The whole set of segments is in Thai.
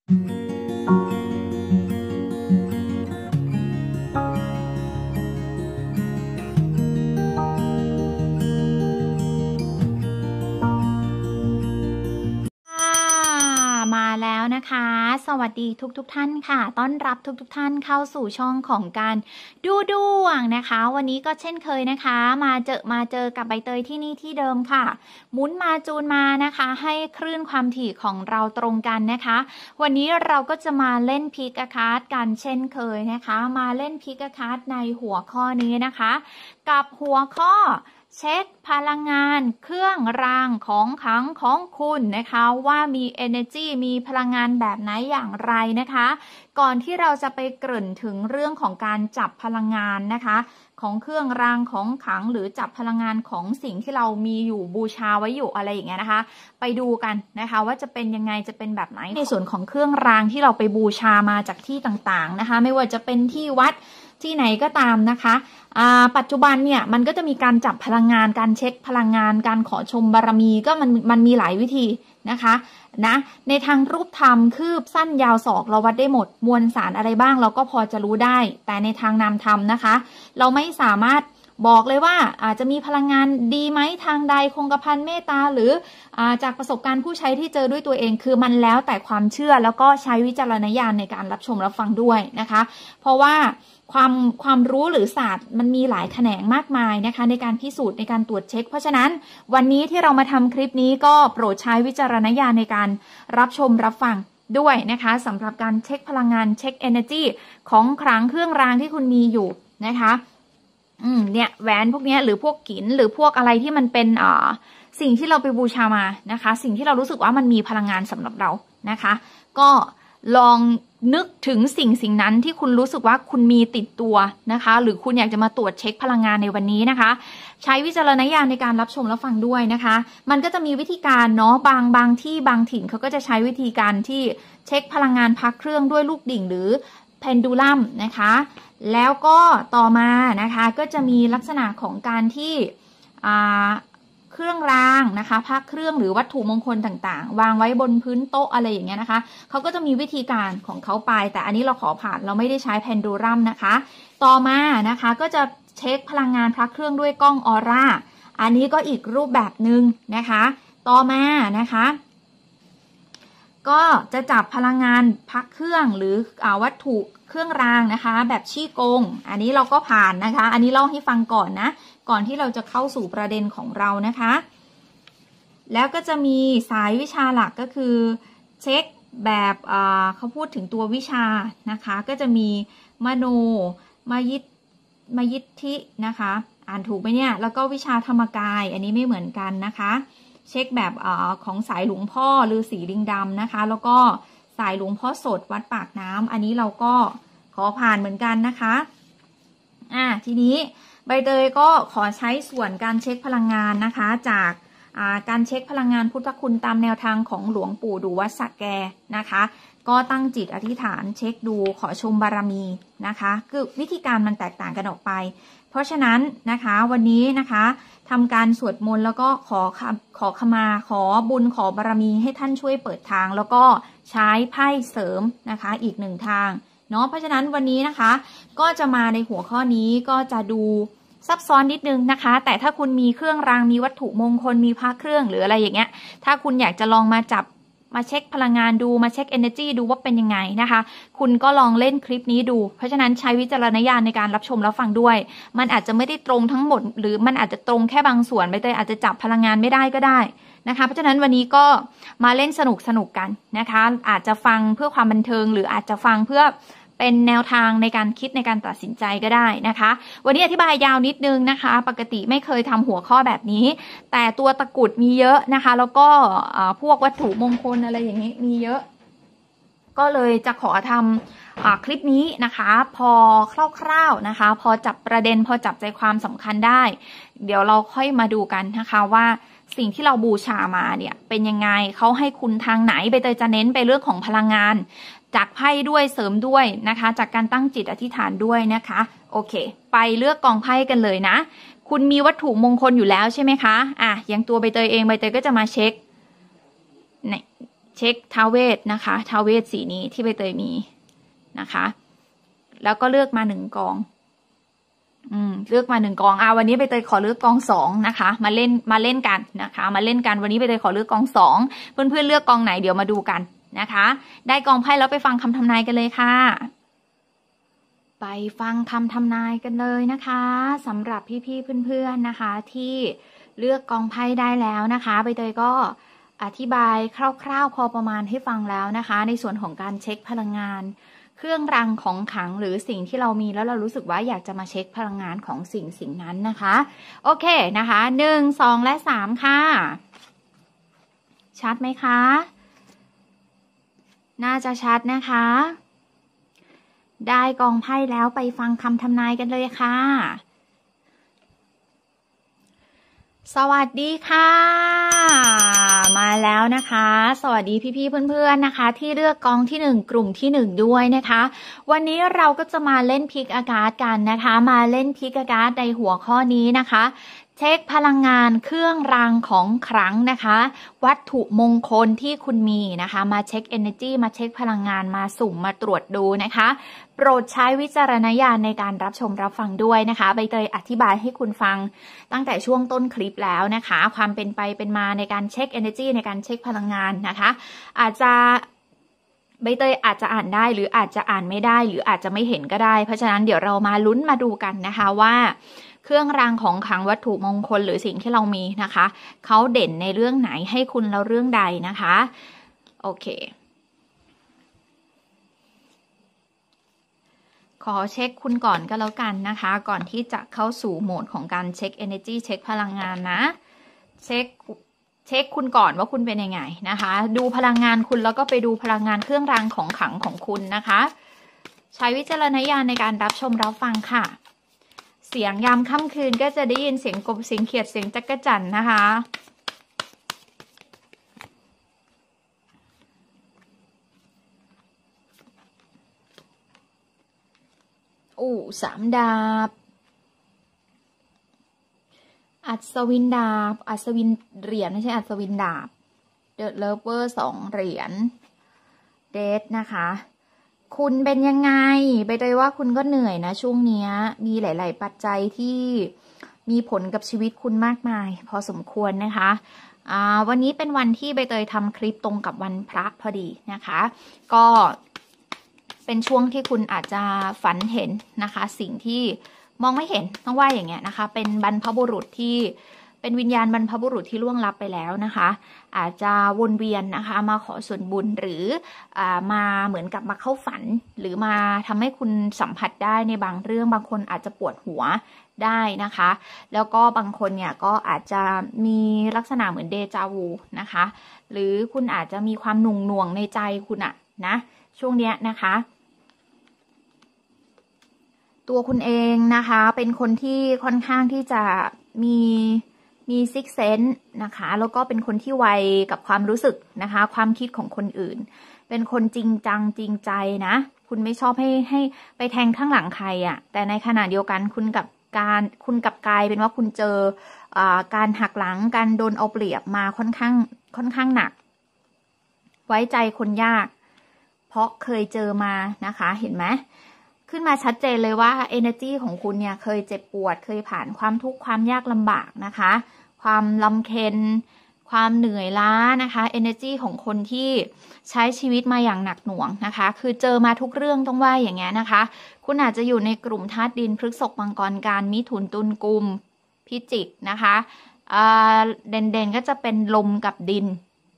มาแล้วนะคะสวัสดีทุกท่านค่ะต้อนรับทุกท่านเข้าสู่ช่องของการดูดวงนะคะวันนี้ก็เช่นเคยนะคะมาเจอกับใบเตยที่นี่ที่เดิมค่ะหมุนมาจูนมานะคะให้คลื่นความถี่ของเราตรงกันนะคะวันนี้เราก็จะมาเล่นพิกอาคาร์ดกันเช่นเคยนะคะมาเล่นพิกอาคาร์ดในหัวข้อนี้นะคะกับหัวข้อเช็คพลังงานเครื่องรางของขลังของคุณนะคะว่ามี energy มีพลังงานแบบไหนอย่างไรนะคะก่อนที่เราจะไปเกริ่นถึงเรื่องของการจับพลังงานนะคะของเครื่องรางของขลังหรือจับพลังงานของสิ่งที่เรามีอยู่บูชาไว้อยู่อะไรอย่างเงี้ยนะคะไปดูกันนะคะว่าจะเป็นยังไงจะเป็นแบบไหนในส่วนของเครื่องรางที่เราไปบูชามาจากที่ต่างๆนะคะไม่ว่าจะเป็นที่วัดที่ไหนก็ตามนะคะปัจจุบันเนี่ยมันก็จะมีการจับพลังงานการเช็คพลังงานการขอชมบารมีก็มันมีหลายวิธีนะคะในทางรูปธรรมคืบสั้นยาวศอกเราวัดได้หมดมวลสารอะไรบ้างเราก็พอจะรู้ได้แต่ในทางนามธรรมนะคะเราไม่สามารถบอกเลยว่าอาจจะมีพลังงานดีไหมทางใดคงกระพันเมตตาหรือจากประสบการณ์ผู้ใช้ที่เจอด้วยตัวเองคือมันแล้วแต่ความเชื่อแล้วก็ใช้วิจารณญาณในการรับชมรับฟังด้วยนะคะเพราะว่าความรู้หรือศาสตร์มันมีหลายแขนงมากมายนะคะในการพิสูจน์ในการตรวจเช็คเพราะฉะนั้นวันนี้ที่เรามาทำคลิปนี้ก็โปรดใช้วิจารณญาณในการรับชมรับฟังด้วยนะคะสำหรับการเช็คพลังงานเช็ค energy ของขลังเครื่องรางที่คุณมีอยู่นะคะเนี่ยแหวนพวกนี้หรือพวกกิ๋นหรือพวกอะไรที่มันเป็นสิ่งที่เราไปบูชามานะคะสิ่งที่เรารู้สึกว่ามันมีพลังงานสำหรับเรานะคะก็ลองนึกถึงสิ่งนั้นที่คุณรู้สึกว่าคุณมีติดตัวนะคะหรือคุณอยากจะมาตรวจเช็คพลังงานในวันนี้นะคะใช้วิจารณญาณในการรับชมรับฟังด้วยนะคะมันก็จะมีวิธีการเนาะบางที่บางถิ่นเขาก็จะใช้วิธีการที่เช็คพลังงานพักเครื่องด้วยลูกดิ่งหรือเพนดูลัมนะคะแล้วก็ต่อมานะคะก็จะมีลักษณะของการที่เครื่องรางนะคะพระเครื่องหรือวัตถุมงคลต่างๆวางไว้บนพื้นโต๊ะอะไรอย่างเงี้ยนะคะเขาก็จะมีวิธีการของเขาไปแต่อันนี้เราขอผ่านเราไม่ได้ใช้เพนดูลัมนะคะต่อมานะคะก็จะเช็คพลังงานพระเครื่องด้วยกล้องออร่าอันนี้ก็อีกรูปแบบหนึ่งนะคะต่อมานะคะก็จะจับพลังงานพักเครื่องหรือวัตถุเครื่องรางนะคะแบบชี่กงอันนี้เราก็ผ่านนะคะอันนี้เล่าให้ฟังก่อนนะก่อนที่เราจะเข้าสู่ประเด็นของเรานะคะแล้วก็จะมีสายวิชาหลักก็คือเช็คแบบเขาพูดถึงตัววิชานะคะก็จะมีมโนมยิทธินะคะอ่านถูกไหมเนี่ยแล้วก็วิชาธรรมกายอันนี้ไม่เหมือนกันนะคะเช็คแบบของสายหลวงพ่อฤาษีลิงดำนะคะแล้วก็สายหลวงพ่อสดวัดปากน้ำอันนี้เราก็ขอผ่านเหมือนกันนะคะทีนี้ใบเตยก็ขอใช้ส่วนการเช็คพลังงานนะคะจากการเช็คพลังงานพุทธคุณตามแนวทางของหลวงปู่ดูวัดสระแกนะคะก็ตั้งจิตอธิษฐานเช็คดูขอชมบารมีนะคะคือวิธีการมันแตกต่างกันออกไปเพราะฉะนั้นนะคะวันนี้นะคะทำการสวดมนต์แล้วก็ขอขมาขอบุญขอบารมีให้ท่านช่วยเปิดทางแล้วก็ใช้ไพ่เสริมนะคะอีกหนึ่งทางเนาะเพราะฉะนั้นวันนี้นะคะก็จะมาในหัวข้อนี้ก็จะดูซับซ้อนนิดนึงนะคะแต่ถ้าคุณมีเครื่องรางมีวัตถุมงคลมีพระเครื่องหรืออะไรอย่างเงี้ยถ้าคุณอยากจะลองมาจับมาเช็คพลังงานดูมาเช็ค energy ดูว่าเป็นยังไงนะคะคุณก็ลองเล่นคลิปนี้ดูเพราะฉะนั้นใช้วิจารณญาณในการรับชมรับฟังด้วยมันอาจจะไม่ได้ตรงทั้งหมดหรือมันอาจจะตรงแค่บางส่วนใบเตยอาจจะจับพลังงานไม่ได้ก็ได้นะคะเพราะฉะนั้นวันนี้ก็มาเล่นสนุกกันนะคะอาจจะฟังเพื่อความบันเทิงหรืออาจจะฟังเพื่อเป็นแนวทางในการคิดในการตัดสินใจก็ได้นะคะวันนี้อธิบายยาวนิดนึงนะคะปกติไม่เคยทำหัวข้อแบบนี้แต่ตัวตะกุดมีเยอะนะคะแล้วก็พวกวัตถุมงคลอะไรอย่างนี้มีเยอะก็เลยจะขอทำคลิปนี้นะคะพอคร่าวๆนะคะพอจับประเด็นพอจับใจความสำคัญได้เดี๋ยวเราค่อยมาดูกันนะคะว่าสิ่งที่เราบูชามาเนี่ยเป็นยังไงเขาให้คุณทางไหนใบเตยจะเน้นไปเรื่องของพลังงานจากไพ่ด้วยเสริมด้วยนะคะจากการตั้งจิตอธิษฐานด้วยนะคะโอเคไปเลือกกองไพ่กันเลยนะคุณมีวัตถุมงคลอยู่แล้วใช่ไหมคะอย่างตัวใบเตยเองใบเตยก็จะมาเช็คเช็คท้าวเวสนะคะท้าวเวสสีนี้ที่ใบเตยมีนะคะแล้วก็เลือกมา1 กองเลือกมา1 กองวันนี้ใบเตยขอเลือกกอง2นะคะมาเล่นกันนะคะมาเล่นกันวันนี้ใบเตยขอเลือกกอง2เพื่อนๆเลือกกองไหนเดี๋ยวมาดูกันนะคะได้กองไพ่แล้วไปฟังคำทำนายกันเลยค่ะไปฟังคำทำนายกันเลยนะคะสำหรับพี่ๆเพื่อนๆนะคะที่เลือกกองไพ่ได้แล้วนะคะใบเตยก็อธิบายคร่าวๆพอประมาณให้ฟังแล้วนะคะในส่วนของการเช็คพลังงานเครื่องรางของขลังหรือสิ่งที่เรามีแล้วเรารู้สึกว่าอยากจะมาเช็คพลังงานของสิ่งนั้นนะคะโอเคนะคะ1 2 และ 3ค่ะชัดไหมคะน่าจะชัดนะคะได้กองไพ่แล้วไปฟังคำทำนายกันเลยค่ะสวัสดีค่ะมาแล้วนะคะสวัสดีพี่ๆเพื่อนๆนะคะที่เลือกกองที่1กลุ่มที่1ด้วยนะคะวันนี้เราก็จะมาเล่นพิกอากาศกันนะคะมาเล่นพิกอากาศในหัวข้อนี้นะคะเช็คพลังงานเครื่องรางของขลังนะคะวัตถุมงคลที่คุณมีนะคะมาเช็ค energy มาเช็คพลังงานมาสุ่มมาตรวจดูนะคะโปรดใช้วิจารณญาณในการรับชมรับฟังด้วยนะคะใบเตยอธิบายให้คุณฟังตั้งแต่ช่วงต้นคลิปแล้วนะคะความเป็นไปเป็นมาในการเช็ค energy ในการเช็คพลังงานนะคะอาจจะใบเตยอาจจะอ่านได้หรืออาจจะอ่านไม่ได้หรืออาจจะไม่เห็นก็ได้เพราะฉะนั้นเดี๋ยวเรามาลุ้นมาดูกันนะคะว่าเครื่องรางของขลังวัตถุมงคลหรือสิ่งที่เรามีนะคะเขาเด่นในเรื่องไหนให้คุณแล้วเรื่องใดนะคะโอเคขอเช็คคุณก่อนก็แล้วกันนะคะก่อนที่จะเข้าสู่โหมดของการเช็ค energy เช็คพลังงานนะเช็คคุณก่อนว่าคุณเป็นยังไงนะคะดูพลังงานคุณแล้วก็ไปดูพลังงานเครื่องรางของขลังของคุณนะคะใช้วิจารณญาณในการรับชมรับฟังค่ะเสียงยามค่ำคืนก็จะได้ยินเสียงกบเสียงเขียดเสียงจักจั่นนะคะ3 ดาบอัศวินดาบอัศวินเหรียญไม่ใช่อัศวินดาบเดอะเลิฟเวอร์2 เหรียญเดทนะคะคุณเป็นยังไงใบเตยว่าคุณก็เหนื่อยนะช่วงนี้มีหลายๆปัจจัยที่มีผลกับชีวิตคุณมากมายพอสมควรนะคะวันนี้เป็นวันที่ใบเตยทำคลิปตรงกับวันพระพอดีนะคะก็เป็นช่วงที่คุณอาจจะฝันเห็นนะคะสิ่งที่มองไม่เห็นต้องว่าอย่างเงี้ยนะคะเป็นบรรพบุรุษที่เป็นวิญญาณบรรพบุรุษที่ล่วงลับไปแล้วนะคะอาจจะวนเวียนนะคะมาขอส่วนบุญหรือมาเหมือนกับมาเข้าฝันหรือมาทำให้คุณสัมผัสได้ในบางเรื่องบางคนอาจจะปวดหัวได้นะคะแล้วก็บางคนเนี่ยก็อาจจะมีลักษณะเหมือนเดจาวูนะคะหรือคุณอาจจะมีความหน่วงในใจคุณอะนะช่วงเนี้ยนะคะตัวคุณเองนะคะเป็นคนที่ค่อนข้างที่จะมีซิกเซนส์นะคะแล้วก็เป็นคนที่ไวกับความรู้สึกนะคะความคิดของคนอื่นเป็นคนจริงจังจริงใจนะคุณไม่ชอบให้ไปแทงข้างหลังใครอ่ะแต่ในขณะเดียวกันคุณกับกลายเป็นว่าคุณเจอการหักหลังการโดนเอาเปรียบมาค่อนข้างหนักไว้ใจคนยากเพราะเคยเจอมานะคะเห็นไหมขึ้นมาชัดเจนเลยว่า energy ของคุณเนี่ยเคยเจ็บปวดเคยผ่านความทุกข์ความยากลำบากนะคะความลำเค็ญความเหนื่อยล้านะคะ energy ของคนที่ใช้ชีวิตมาอย่างหนักหน่วงนะคะคือเจอมาทุกเรื่องต้องว่าอย่างเงี้ยนะคะคุณอาจจะอยู่ในกลุ่มธาตุดินพฤษภมังกรกันมิถุนตุลกุมพิจิกนะคะเด่นๆก็จะเป็นลมกับดิน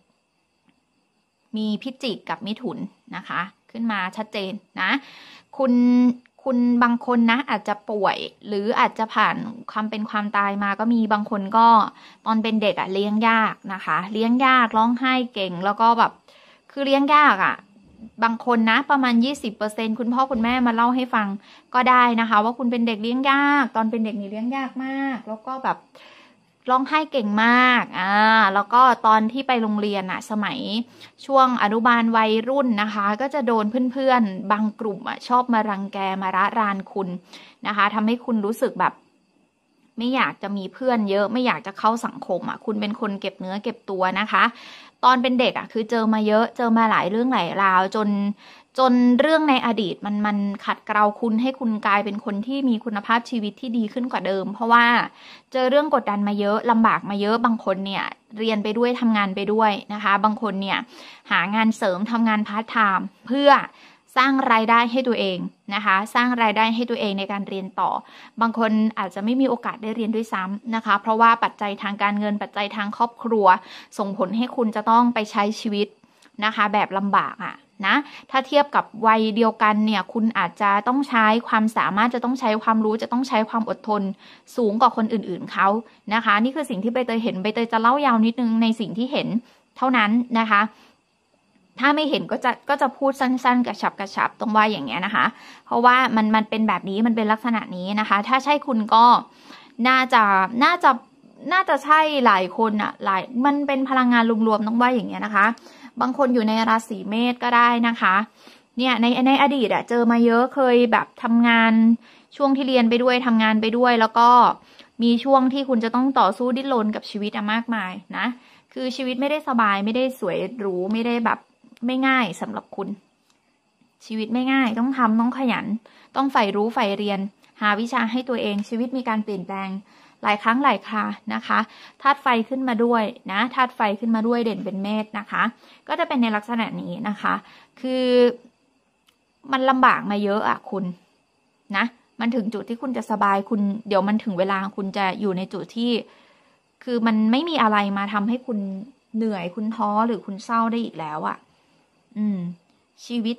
มีพิจิกกับมิถุนนะคะขึ้นมาชัดเจนนะคุณบางคนนะอาจจะป่วยหรืออาจจะผ่านความเป็นความตายมาก็มีบางคนก็ตอนเป็นเด็กเลี้ยงยากนะคะเลี้ยงยากร้องไห้เก่งแล้วก็แบบคือเลี้ยงยากบางคนนะประมาณ 20% คุณพ่อคุณแม่มาเล่าให้ฟังก็ได้นะคะว่าคุณเป็นเด็กเลี้ยงยากตอนเป็นเด็กนี่เลี้ยงยากมากแล้วก็แบบร้องไห้เก่งมากแล้วก็ตอนที่ไปโรงเรียนสมัยช่วงอนุบาลวัยรุ่นนะคะก็จะโดนเพื่อนๆบางกลุ่มชอบมารังแกมาระรานคุณนะคะทำให้คุณรู้สึกแบบไม่อยากจะมีเพื่อนเยอะไม่อยากจะเข้าสังคมคุณเป็นคนเก็บเนื้อเก็บตัวนะคะตอนเป็นเด็กคือเจอมาเยอะเจอมาหลายเรื่องหลายราวจนเรื่องในอดีตมันขัดเกลาคุณให้คุณกลายเป็นคนที่มีคุณภาพชีวิตที่ดีขึ้นกว่าเดิมเพราะว่าเจอเรื่องกดดันมาเยอะลำบากมาเยอะบางคนเนี่ยเรียนไปด้วยทำงานไปด้วยนะคะบางคนเนี่ยหางานเสริมทำงานพาร์ทไทม์เพื่อสร้างรายได้ให้ตัวเองนะคะสร้างรายได้ให้ตัวเองในการเรียนต่อบางคนอาจจะไม่มีโอกาสได้เรียนด้วยซ้ำนะคะเพราะว่าปัจจัยทางการเงินปัจจัยทางครอบครัวส่งผลให้คุณจะต้องไปใช้ชีวิตนะคะแบบลำบากนะถ้าเทียบกับวัยเดียวกันเนี่ยคุณอาจจะต้องใช้ความสามารถจะต้องใช้ความรู้จะต้องใช้ความอดทนสูงกว่าคนอื่นๆเขานะคะนี่คือสิ่งที่ใบเตยเห็นใบเตยจะเล่ายาวนิดนึงในสิ่งที่เห็นเท่านั้นนะคะถ้าไม่เห็นก็จะพูดสั้นๆกระชับต้องว่าอย่างเงี้ยนะคะเพราะว่ามันเป็นแบบนี้มันเป็นลักษณะนี้นะคะถ้าใช่คุณก็น่าจะใช่หลายคนมันเป็นพลังงานรวมๆต้องว่าอย่างเงี้ยนะคะบางคนอยู่ในราศีเมษก็ได้นะคะเนี่ยในอดีตเจอมาเยอะเคยแบบทำงานช่วงที่เรียนไปด้วยทำงานไปด้วยแล้วก็มีช่วงที่คุณจะต้องต่อสู้ดิ้นรนกับชีวิตมากมายนะคือชีวิตไม่ได้สบายไม่ได้สวยหรูไม่ได้แบบไม่ง่ายสำหรับคุณชีวิตไม่ง่ายต้องทำต้องขยันต้องใฝ่รู้ใฝ่เรียนหาวิชาให้ตัวเองชีวิตมีการเปลี่ยนแปลงหลายครั้งหลายครานะคะธาตุไฟขึ้นมาด้วยนะธาตุไฟขึ้นมาด้วยเด่นเป็นเมษนะคะก็จะเป็นในลักษณะนี้นะคะคือมันลำบากมาเยอะคุณนะมันถึงจุดที่คุณจะสบายคุณเดี๋ยวมันถึงเวลาคุณจะอยู่ในจุดที่คือมันไม่มีอะไรมาทำให้คุณเหนื่อยคุณท้อหรือคุณเศร้าได้อีกแล้วชีวิต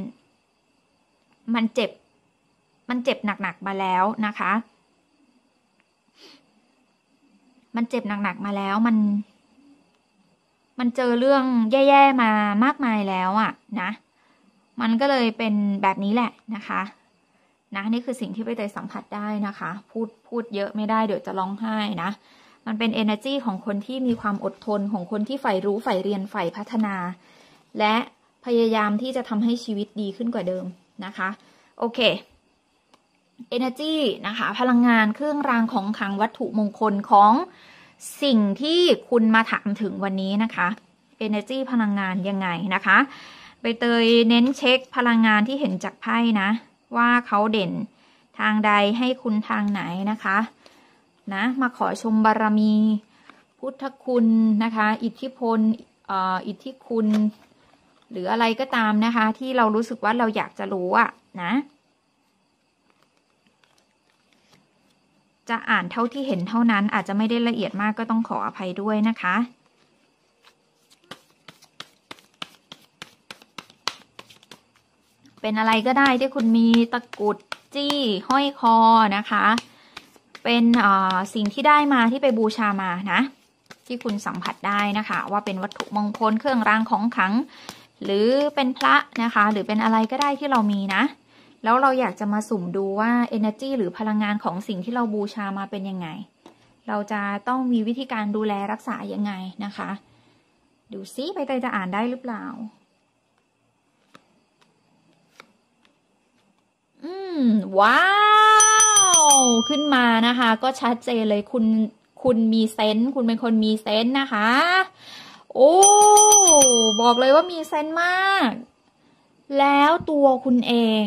มันเจ็บหนักๆมาแล้วนะคะมันเจ็บหนักๆมาแล้วมันเจอเรื่องแย่ๆมามากมายแล้วนะมันก็เลยเป็นแบบนี้แหละนะคะนะนี่คือสิ่งที่ใบเตยสัมผัสได้นะคะพูดเยอะไม่ได้เดี๋ยวจะร้องไห้นะมันเป็น energy ของคนที่มีความอดทนของคนที่ใฝ่รู้ใฝ่เรียนใฝ่พัฒนาและพยายามที่จะทำให้ชีวิตดีขึ้นกว่าเดิมนะคะโอเค energy นะคะพลังงานเครื่องรางของขลังวัตถุมงคลของสิ่งที่คุณมาถามถึงวันนี้นะคะ energy พลังงานยังไงนะคะใบเตยเน้นเช็คพลังงานที่เห็นจากไพ่นะว่าเขาเด่นทางใดให้คุณทางไหนนะคะนะมาขอชมบารมีพุทธคุณนะคะอิทธิพลอิทธิคุณหรืออะไรก็ตามนะคะที่เรารู้สึกว่าเราอยากจะรู้นะจะอ่านเท่าที่เห็นเท่านั้นอาจจะไม่ได้ละเอียดมากก็ต้องขออภัยด้วยนะคะเป็นอะไรก็ได้ที่คุณมีตะกรุดจี้ห้อยคอนะคะเป็นสิ่งที่ได้มาที่ไปบูชามานะที่คุณสัมผัสได้นะคะว่าเป็นวัตถุมงคลเครื่องรางของขลังหรือเป็นพระนะคะหรือเป็นอะไรก็ได้ที่เรามีนะแล้วเราอยากจะมาสุ่มดูว่า energy หรือพลังงานของสิ่งที่เราบูชามาเป็นยังไงเราจะต้องมีวิธีการดูแลรักษายังไงนะคะดูซิใบเตยจะอ่านได้หรือเปล่าว้าวขึ้นมานะคะก็ชัดเจนเลยคุณมีเซนส์คุณเป็นคนมีเซนส์นะคะโอ้บอกเลยว่ามีเซนส์มากแล้วตัวคุณเอง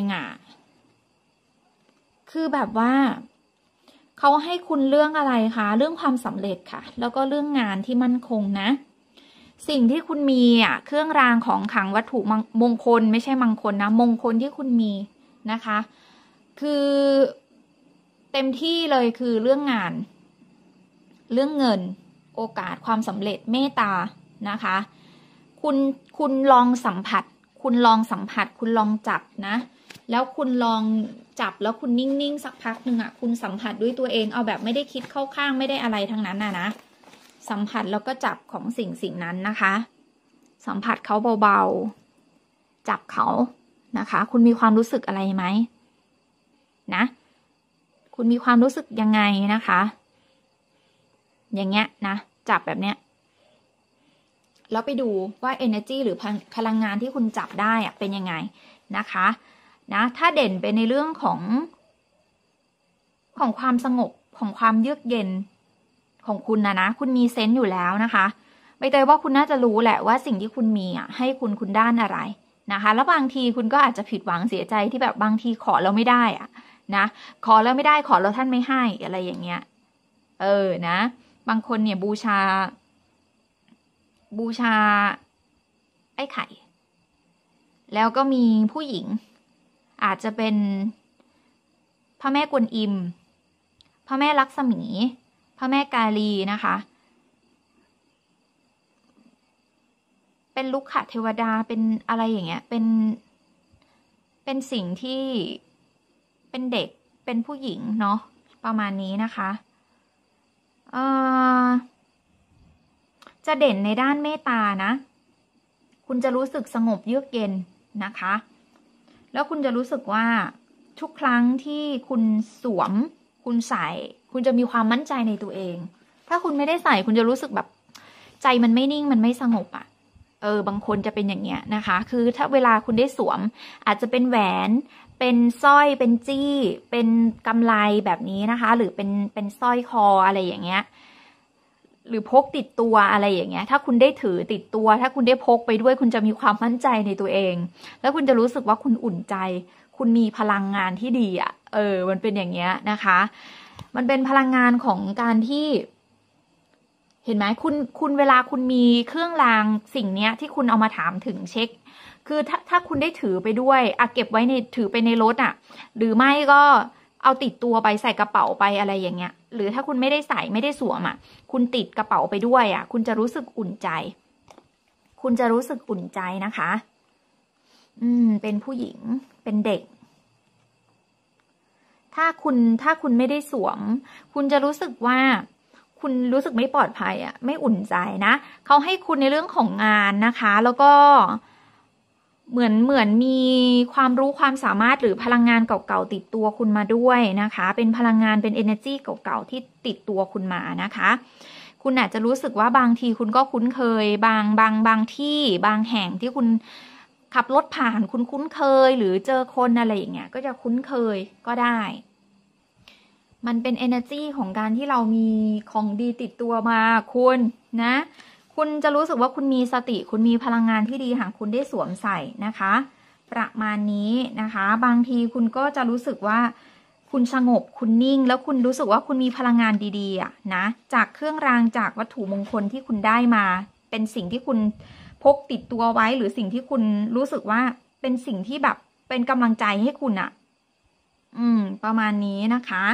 คือแบบว่าเขาให้คุณเรื่องอะไรคะเรื่องความสำเร็จค่ะแล้วก็เรื่องงานที่มั่นคงนะสิ่งที่คุณมีเครื่องรางของขลังวัตถุมงคลไม่ใช่มงคลนะมงคลที่คุณมีนะคะคือเต็มที่เลยคือเรื่องงานเรื่องเงินโอกาสความสำเร็จเมตตานะคะคุณลองสัมผัสคุณลองจับนะแล้วคุณลองจับแล้วคุณนิ่งๆสักพักหนึ่งคุณสัมผัสด้วยตัวเองเอาแบบไม่ได้คิดเข้าข้างไม่ได้อะไรทั้งนั้นนะสัมผัสแล้วก็จับของสิ่งนั้นนะคะสัมผัสเขาเบาๆจับเขานะคะคุณมีความรู้สึกอะไรไหมนะคุณมีความรู้สึกยังไงนะคะอย่างเงี้ยนะจับแบบเนี้ยแล้วไปดูว่า energy หรือพลังงานที่คุณจับได้เป็นยังไงนะคะนะถ้าเด่นไปในเรื่องของความสงบของความเยือกเย็นของคุณนะคุณมีเซนส์อยู่แล้วนะคะใบเตยว่าคุณน่าจะรู้แหละว่าสิ่งที่คุณมีให้คุณด้านอะไรนะคะแล้วบางทีคุณก็อาจจะผิดหวังเสียใจที่แบบบางทีขอแล้วไม่ได้นะขอแล้วไม่ได้ขอแล้วท่านไม่ให้อะไรอย่างเงี้ยนะบางคนเนี่ยบูชาไอ้ไข่แล้วก็มีผู้หญิงอาจจะเป็นพระแม่กวนอิมพระแม่ลักษมีพระแม่กาลีนะคะเป็นลุกขเทวดาเป็นอะไรอย่างเงี้ยเป็นสิ่งที่เป็นเด็กเป็นผู้หญิงเนาะประมาณนี้นะคะจะเด่นในด้านเมตตานะคุณจะรู้สึกสงบเยือกเย็นนะคะแล้วคุณจะรู้สึกว่าทุกครั้งที่คุณสวมคุณใส่คุณจะมีความมั่นใจในตัวเองถ้าคุณไม่ได้ใส่คุณจะรู้สึกแบบใจมันไม่นิ่งมันไม่สงบบางคนจะเป็นอย่างเงี้ยนะคะคือถ้าเวลาคุณได้สวมอาจจะเป็นแหวนเป็นสร้อยเป็นจี้เป็นกำไลแบบนี้นะคะหรือเป็นสร้อยคออะไรอย่างเงี้ยหรือพกติดตัวอะไรอย่างเงี้ยถ้าคุณได้ถือติดตัวถ้าคุณได้พกไปด้วยคุณจะมีความมั่นใจในตัวเองแล้วคุณจะรู้สึกว่าคุณอุ่นใจคุณมีพลังงานที่ดีมันเป็นอย่างเงี้ยนะคะมันเป็นพลังงานของการที่เห็นไหมคุณเวลาคุณมีเครื่องรางสิ่งเนี้ยที่คุณเอามาถามถึงเช็คคือถ้าคุณได้ถือไปด้วยเก็บไว้ในถือไปในรถหรือไม่ก็เอาติดตัวไปใส่กระเป๋าไปอะไรอย่างเงี้ยหรือถ้าคุณไม่ได้ใส่ไม่ได้สวมคุณติดกระเป๋าไปด้วยคุณจะรู้สึกอุ่นใจคุณจะรู้สึกอุ่นใจนะคะเป็นผู้หญิงเป็นเด็กถ้าคุณไม่ได้สวมคุณจะรู้สึกว่าคุณรู้สึกไม่ปลอดภัยไม่อุ่นใจนะเขาให้คุณในเรื่องของงานนะคะแล้วก็เหมือนมีความรู้ความสามารถหรือพลังงานเก่าๆติดตัวคุณมาด้วยนะคะเป็นพลังงานเป็น energy เก่าๆที่ติดตัวคุณมานะคะคุณอาจจะรู้สึกว่าบางทีคุณก็คุ้นเคยบางที่บางแห่งที่คุณขับรถผ่านคุณคุ้นเคยหรือเจอคนอะไรอย่างเงี้ยก็จะคุ้นเคยก็ได้มันเป็น energy ของการที่เรามีของดีติดตัวมาคุณนะคุณจะรู้สึกว่าคุณมีสติคุณมีพลังงานที่ดีหากคุณได้สวมใส่นะคะประมาณนี้นะคะบางทีคุณก็จะรู้สึกว่าคุณสงบคุณนิ่งแล้วคุณรู้สึกว่าคุณมีพลังงานดีๆนะจากเครื่องรางจากวัตถุมงคลที่คุณได้มาเป็นสิ่งที่คุณพกติดตัวไว้หรือสิ่งที่คุณรู้สึกว่าเป็นสิ่งที่แบบเป็นกำลังใจให้คุณประมาณนี้นะคะ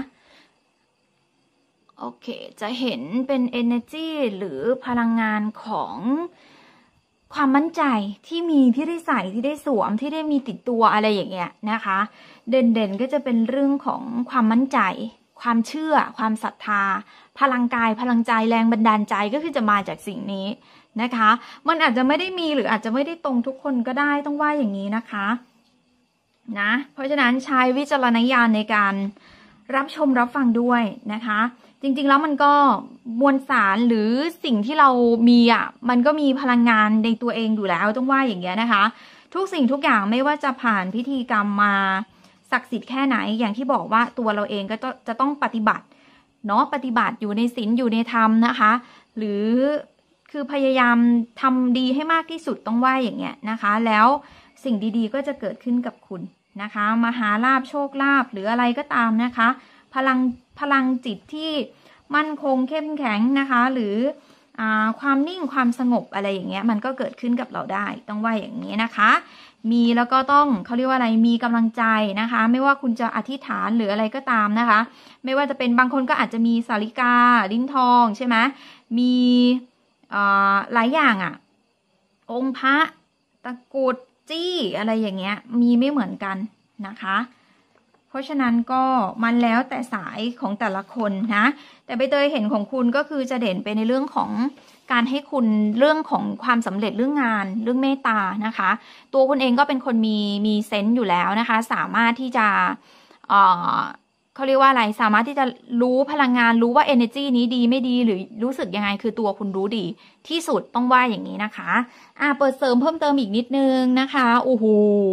โอเคจะเห็นเป็น energy หรือพลังงานของความมั่นใจที่มีที่ได้ใส่ที่ได้สวมที่ได้มีติดตัวอะไรอย่างเงี้ยนะคะเด่นก็จะเป็นเรื่องของความมั่นใจความเชื่อความศรัทธาพลังกายพลังใจแรงบันดาลใจก็คือจะมาจากสิ่งนี้นะคะมันอาจจะไม่ได้มีหรืออาจจะไม่ได้ตรงทุกคนก็ได้ต้องว่าอย่างนี้นะคะนะเพราะฉะนั้นใช้วิจารณญาณในการรับชมรับฟังด้วยนะคะจริงๆแล้วมันก็มวลสารหรือสิ่งที่เรามีมันก็มีพลังงานในตัวเองอยู่แล้วต้องว่าอย่างเงี้ยนะคะทุกสิ่งทุกอย่างไม่ว่าจะผ่านพิธีกรรมมาศักดิ์สิทธิ์แค่ไหนอย่างที่บอกว่าตัวเราเองก็จะต้องปฏิบัติเนาะปฏิบัติอยู่ในศีลอยู่ในธรรมนะคะหรือคือพยายามทำดีให้มากที่สุดต้องว่าอย่างเงี้ยนะคะแล้วสิ่งดีๆก็จะเกิดขึ้นกับคุณนะคะมหาลาภโชคลาภหรืออะไรก็ตามนะคะพลังจิตที่มั่นคงเข้มแข็งนะคะหรือความนิ่งความสงบอะไรอย่างเงี้ยมันก็เกิดขึ้นกับเราได้ต้องว่าอย่างนี้นะคะมีแล้วก็ต้องเขาเรียกว่าอะไรมีกำลังใจนะคะไม่ว่าคุณจะอธิษฐานหรืออะไรก็ตามนะคะไม่ว่าจะเป็นบางคนก็อาจจะมีสาริกาลิ้นทองใช่ไหมมีหลายอย่างองค์พระตะกรุดจี้อะไรอย่างเงี้ยมีไม่เหมือนกันนะคะเพราะฉะนั้นก็มันแล้วแต่สายของแต่ละคนนะแต่ใบเตยเห็นของคุณก็คือจะเด่นไปในเรื่องของการให้คุณเรื่องของความสำเร็จเรื่องงานเรื่องเมตตานะคะตัวคุณเองก็เป็นคนมีเซนส์อยู่แล้วนะคะสามารถที่จะเขาเรียกว่าอะไรสามารถที่จะรู้พลังงานรู้ว่า energy นี้ดีไม่ดีหรือรู้สึกยังไงคือตัวคุณรู้ดีที่สุดต้องว่าอย่างนี้นะคะเปิดเสริมเพิ่มเติมอีกนิดนึงนะคะโอ้โห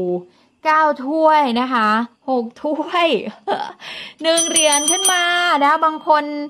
9 ถ้วยนะคะ6 ถ้วย 1 เหรียญขึ้นมานะบางคน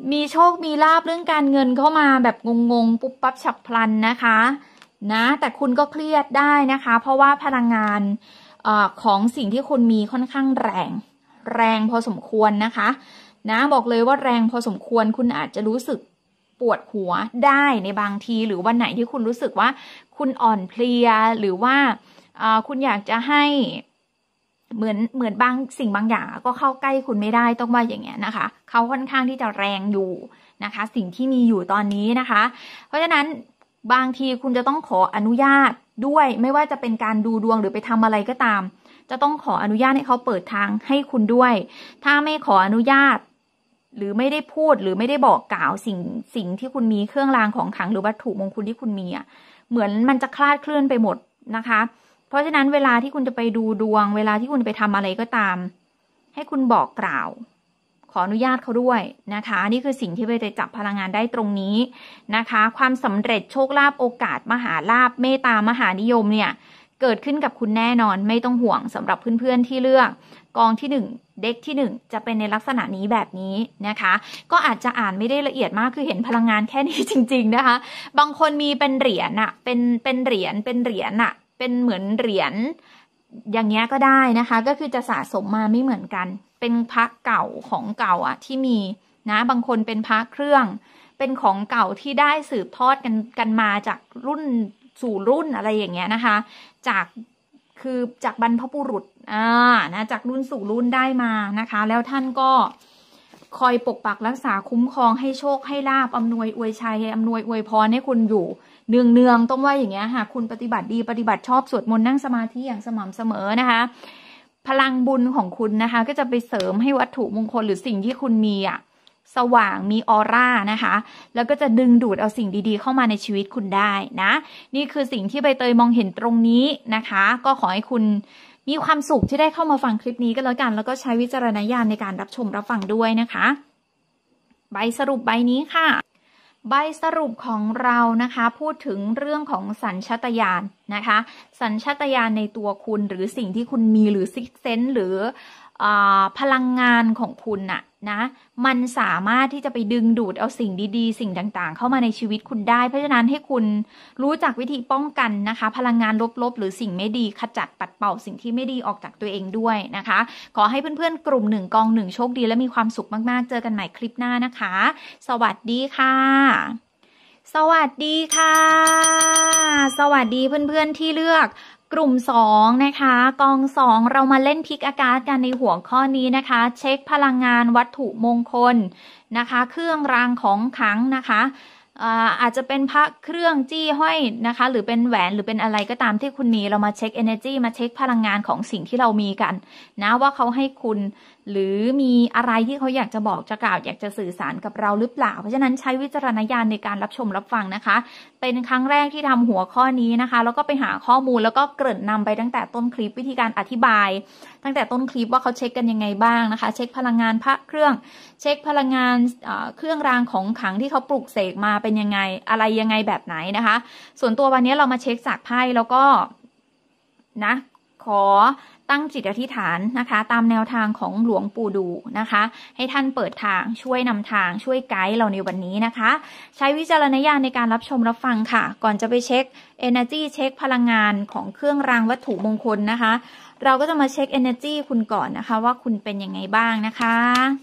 มีโชคมีลาภเรื่องการเงินเข้ามาแบบงงๆปุ๊บปั๊บฉับพลันนะคะนะแต่คุณก็เครียดได้นะคะเพราะว่าพลังงานของสิ่งที่คุณมีค่อนข้างแรงพอสมควรนะคะนะบอกเลยว่าแรงพอสมควรคุณอาจจะรู้สึกปวดหัวได้ในบางทีหรือวันไหนที่คุณรู้สึกว่าคุณอ่อนเพลียหรือว่าคุณอยากจะให้เหมือนบางสิ่งบางอย่างก็เข้าใกล้คุณไม่ได้ต้องว่าอย่างเงี้ยนะคะเขาค่อนข้างที่จะแรงอยู่นะคะสิ่งที่มีอยู่ตอนนี้นะคะเพราะฉะนั้นบางทีคุณจะต้องขออนุญาตด้วยไม่ว่าจะเป็นการดูดวงหรือไปทำอะไรก็ตามจะต้องขออนุญาตให้เขาเปิดทางให้คุณด้วยถ้าไม่ขออนุญาตหรือไม่ได้พูดหรือไม่ได้บอกกล่าวสิ่งที่คุณมีเครื่องรางของขลังหรือวัตถุมงคลที่คุณมีเหมือนมันจะคลาดเคลื่อนไปหมดนะคะเพราะฉะนั้นเวลาที่คุณจะไปดูดวงเวลาที่คุณไปทำอะไรก็ตามให้คุณบอกกล่าวขออนุญาตเขาด้วยนะคะนี่คือสิ่งที่ไปจับพลังงานได้ตรงนี้นะคะความสำเร็จโชคลาภโอกาสมหาลาภเมตตามหานิยมเนี่ยเกิดขึ้นกับคุณแน่นอนไม่ต้องห่วงสำหรับเพื่อนๆที่เลือกกองที่1เด็กที่1จะเป็นในลักษณะนี้แบบนี้นะคะก็อาจจะอ่านไม่ได้ละเอียดมากคือเห็นพลังงานแค่นี้จริงๆนะคะบางคนมีเป็นเหรียญอะเป็นเหรียญอะเป็นเหมือนเหรียญอย่างเงี้ยก็ได้นะคะก็คือจะสะสมมาไม่เหมือนกันเป็นพระเก่าของเก่าที่มีนะบางคนเป็นพระเครื่องเป็นของเก่าที่ได้สืบทอดกันมาจากรุ่นสู่รุ่นอะไรอย่างเงี้ยนะคะจากบรรพบุรุษนะจากรุ่นสู่รุ่นได้มานะคะแล้วท่านก็คอยปกปักรักษาคุ้มครองให้โชคให้ลาภอำนวยอวยชัยอำนวยอวยพรให้คุณอยู่เนืองต้องว่าอย่างเงี้ยค่ะคุณปฏิบัติดีปฏิบัติชอบสวดมนต์นั่งสมาธิอย่างสม่ำเสมอนะคะพลังบุญของคุณนะคะก็จะไปเสริมให้วัตถุมงคลหรือสิ่งที่คุณมีสว่างมีออร่านะคะแล้วก็จะดึงดูดเอาสิ่งดีๆเข้ามาในชีวิตคุณได้นะนี่คือสิ่งที่ใบเตยมองเห็นตรงนี้นะคะก็ขอให้คุณมีความสุขที่ได้เข้ามาฟังคลิปนี้ก็แล้วกันแล้วก็ใช้วิจารณญาณในการรับชมรับฟังด้วยนะคะใบสรุปใบนี้ค่ะใบสรุปของเรานะคะพูดถึงเรื่องของสัญชาตญาณนะคะสัญชาตญาณในตัวคุณหรือสิ่งที่คุณมีหรือซิกเซนส์หรือพลังงานของคุณนะมันสามารถที่จะไปดึงดูดเอาสิ่งดีๆสิ่งต่างๆเข้ามาในชีวิตคุณได้เพราะฉะนั้นให้คุณรู้จักวิธีป้องกันนะคะพลังงานลบๆหรือสิ่งไม่ดีขจัดปัดเป่าสิ่งที่ไม่ดีออกจากตัวเองด้วยนะคะขอให้เพื่อนๆกลุ่ม1กอง1โชคดีและมีความสุขมากๆเจอกันใหม่คลิปหน้านะคะสวัสดีค่ะสวัสดีค่ะสวัสดีเพื่อนๆที่เลือกกลุ่ม2นะคะกอง2เรามาเล่นพิกอากาศกันในหัวข้อนี้นะคะเช็คพลังงานวัตถุมงคลนะคะเครื่องรางของขลังนะคะอาจจะเป็นพระเครื่องจี้ห้อยนะคะหรือเป็นแหวนหรือเป็นอะไรก็ตามที่คุณมีเรามาเช็ค energy มาเช็คพลังงานของสิ่งที่เรามีกันนะว่าเขาให้คุณหรือมีอะไรที่เขาอยากจะบอกจะกล่าวอยากจะสื่อสารกับเราหรือเปล่าเพราะฉะนั้นใช้วิจารณญาณในการรับชมรับฟังนะคะเป็นครั้งแรกที่ทำหัวข้อนี้นะคะแล้วก็ไปหาข้อมูลแล้วก็เกริ่นนำไปตั้งแต่ต้นคลิปวิธีการอธิบายตั้งแต่ต้นคลิปว่าเขาเช็คกันยังไงบ้างนะคะเช็คพลังงานพระเครื่องเช็คพลังงานเครื่องรางของขลังที่เขาปลูกเสกมาเป็นยังไงอะไรยังไงแบบไหนนะคะส่วนตัววันนี้เรามาเช็คจากไพ่แล้วก็นะขอตั้งจิตอธิษฐานนะคะตามแนวทางของหลวงปู่ดูนะคะให้ท่านเปิดทางช่วยนำทางช่วยไกด์เราในวันนี้นะคะใช้วิจารณญาณในการรับชมรับฟังค่ะก่อนจะไปเช็ค energy เช็คพลังงานของเครื่องรางวัตถุมงคลนะคะเราก็จะมาเช็ค energy คุณก่อนนะคะว่าคุณเป็นยังไงบ้างนะคะ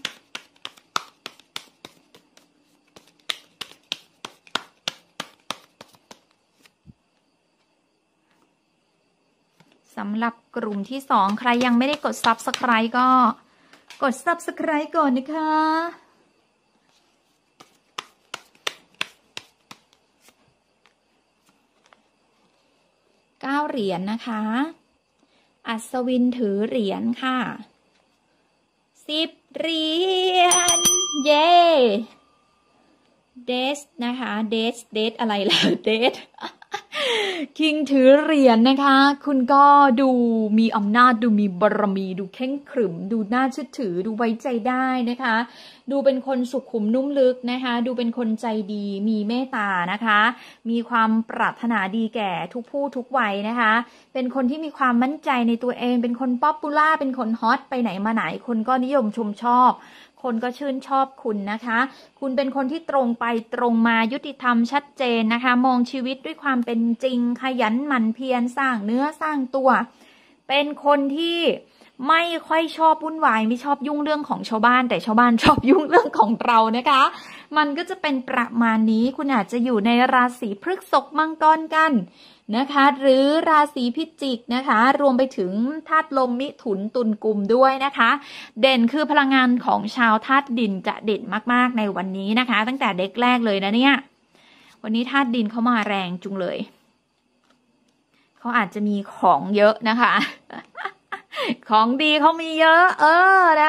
สำหรับกลุ่มที่2ใครยังไม่ได้กด Subscribe ก็กด Subscribe ก่อนนะคะ9เหรียญนะคะอัศวินถือเหรียญค่ะ10เหรียญเย้เดสนะคะเดสอะไรล่ะเดสคิงถือเหรียญนะคะคุณก็ดูมีอำนาจดูมีบารมีดูเข่งขรึมดูน่าเชื่อถือดูไว้ใจได้นะคะดูเป็นคนสุขุมนุ่มลึกนะคะดูเป็นคนใจดีมีเมตตานะคะมีความปรารถนาดีแก่ทุกผู้ทุกวัยนะคะเป็นคนที่มีความมั่นใจในตัวเองเป็นคนป๊อปปูล่าเป็นคนฮอตไปไหนมาไหนคนก็นิยมชมชอบคนก็ชื่นชอบคุณนะคะคุณเป็นคนที่ตรงไปตรงมายุติธรรมชัดเจนนะคะมองชีวิตด้วยความเป็นจริงขยันหมั่นเพียรสร้างเนื้อสร้างตัวเป็นคนที่ไม่ค่อยชอบวุ่นวายไม่ชอบยุ่งเรื่องของชาวบ้านแต่ชาวบ้านชอบยุ่งเรื่องของเรานะคะมันก็จะเป็นประมาณนี้คุณอาจจะอยู่ในราศีพฤษภมังกรกันนะคะหรือราศีพิจิกนะคะรวมไปถึงธาตุลมมิถุนตุลกุมด้วยนะคะเด่นคือพลังงานของชาวธาตุดินจะเด่นมากๆในวันนี้นะคะตั้งแต่เด็กแรกเลยนะเนี่ยวันนี้ธาตุดินเขามาแรงจุงเลยเขาอาจจะมีของเยอะนะคะ ของดีเขามีเยอะนะ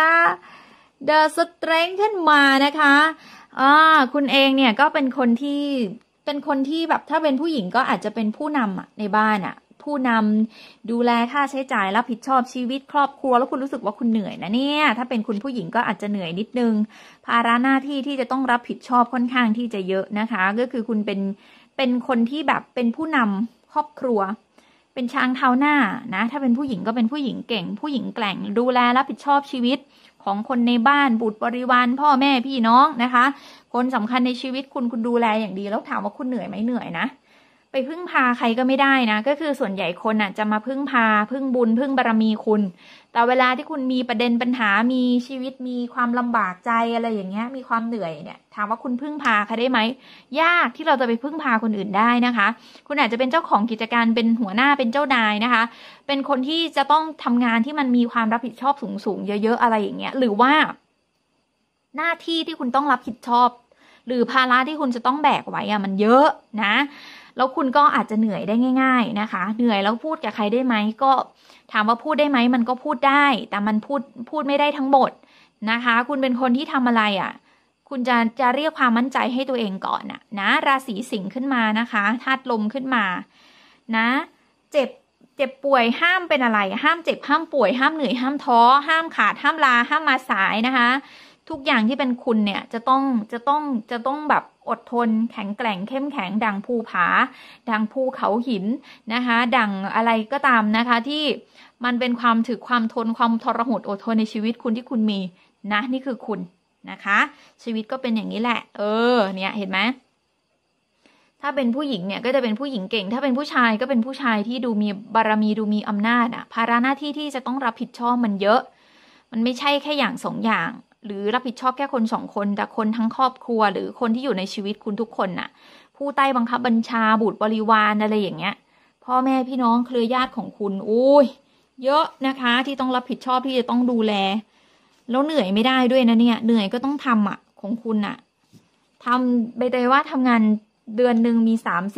The Strength ขึ้นมานะคะคุณเองเนี่ยก็เป็นคนที่แบบถ้าเป็นผู้หญิงก็อาจจะเป็นผู้นำในบ้านผู้นำดูแลค่าใช้จ่ายรับผิดชอบชีวิตครอบครัวแล้วคุณรู้สึกว่าคุณเหนื่อยนะเนี่ยถ้าเป็นคุณผู้หญิงก็อาจจะเหนื่อยนิดนึงภาระหน้าที่ที่จะต้องรับผิดชอบค่อนข้างที่จะเยอะนะคะก็คือคุณเป็นคนที่แบบเป็นผู้นำครอบครัวเป็นช้างเท้าหน้านะถ้าเป็นผู้หญิงก็เป็นผู้หญิงเก่งผู้หญิงแกร่งดูแลรับผิดชอบชีวิตของคนในบ้านบุตรบริวารพ่อแม่พี่น้องนะคะคนสำคัญในชีวิตคุณดูแลอย่างดีแล้วถามว่าคุณเหนื่อยไหมเหนื่อยนะไปพึ่งพาใครก็ไม่ได้นะก็คือส่วนใหญ่คนจะมาพึ่งพาพึ่งบุญพึ่งบารมีคุณแต่เวลาที่คุณมีประเด็นปัญหามีชีวิตมีความลำบากใจอะไรอย่างเงี้ยมีความเหนื่อยเนี่ยถามว่าคุณพึ่งพาใครได้ไหมยากที่เราจะไปพึ่งพาคนอื่นได้นะคะคุณอาจจะเป็นเจ้าของกิจการเป็นหัวหน้าเป็นเจ้านายนะคะเป็นคนที่จะต้องทำงานที่มันมีความรับผิดชอบสูงๆเยอะๆอะไรอย่างเงี้ยหรือว่าหน้าที่ที่คุณต้องรับผิดชอบหรือภาระที่คุณจะต้องแบกไว้มันเยอะนะแล้วคุณก็อาจจะเหนื่อยได้ง่ายๆนะคะเหนื่อยแล้วพูดกับใครได้ไหมก็ถามว่าพูดได้ไหมมันก็พูดได้แต่มันพูดไม่ได้ทั้งหมดนะคะคุณเป็นคนที่ทำอะไรคุณจะเรียกความมั่นใจให้ตัวเองก่อนนะราศีสิงห์ขึ้นมานะคะธาตุลมขึ้นมานะเจ็บป่วยห้ามเป็นอะไรห้ามเจ็บห้ามป่วยห้ามเหนื่อยห้ามท้อห้ามขาดห้ามลาห้ามมาสายนะคะทุกอย่างที่เป็นคุณเนี่ยจะต้องแบบอดทนแข็งแกร่งเข้มแข็งดังภูผาดังภูเขาหินนะคะดังอะไรก็ตามนะคะที่มันเป็นความถึกความทนความทรหดอดทนในชีวิตคุณที่คุณมีนะนี่คือคุณนะคะชีวิตก็เป็นอย่างนี้แหละเนี่ยเห็นไหมถ้าเป็นผู้หญิงเนี่ยก็จะเป็นผู้หญิงเก่งถ้าเป็นผู้ชายก็เป็นผู้ชายที่ดูมีบารมีดูมีอำนาจภาระหน้าที่ที่จะต้องรับผิดชอบมันเยอะมันไม่ใช่แค่อย่างสองอย่างหรือรับผิดชอบแค่คนสองคนแต่คนทั้งครอบครัวหรือคนที่อยู่ในชีวิตคุณทุกคนผู้ใต้บังคับบัญชาบุตรบริวารอะไรอย่างเงี้ยพ่อแม่พี่น้องเครือญาติของคุณเยอะนะคะที่ต้องรับผิดชอบที่จะต้องดูแลแล้วเหนื่อยไม่ได้ด้วยนะเนี่ยเหนื่อยก็ต้องทำของคุณทำไปเลยว่าทำงานเดือนหนึ่งมี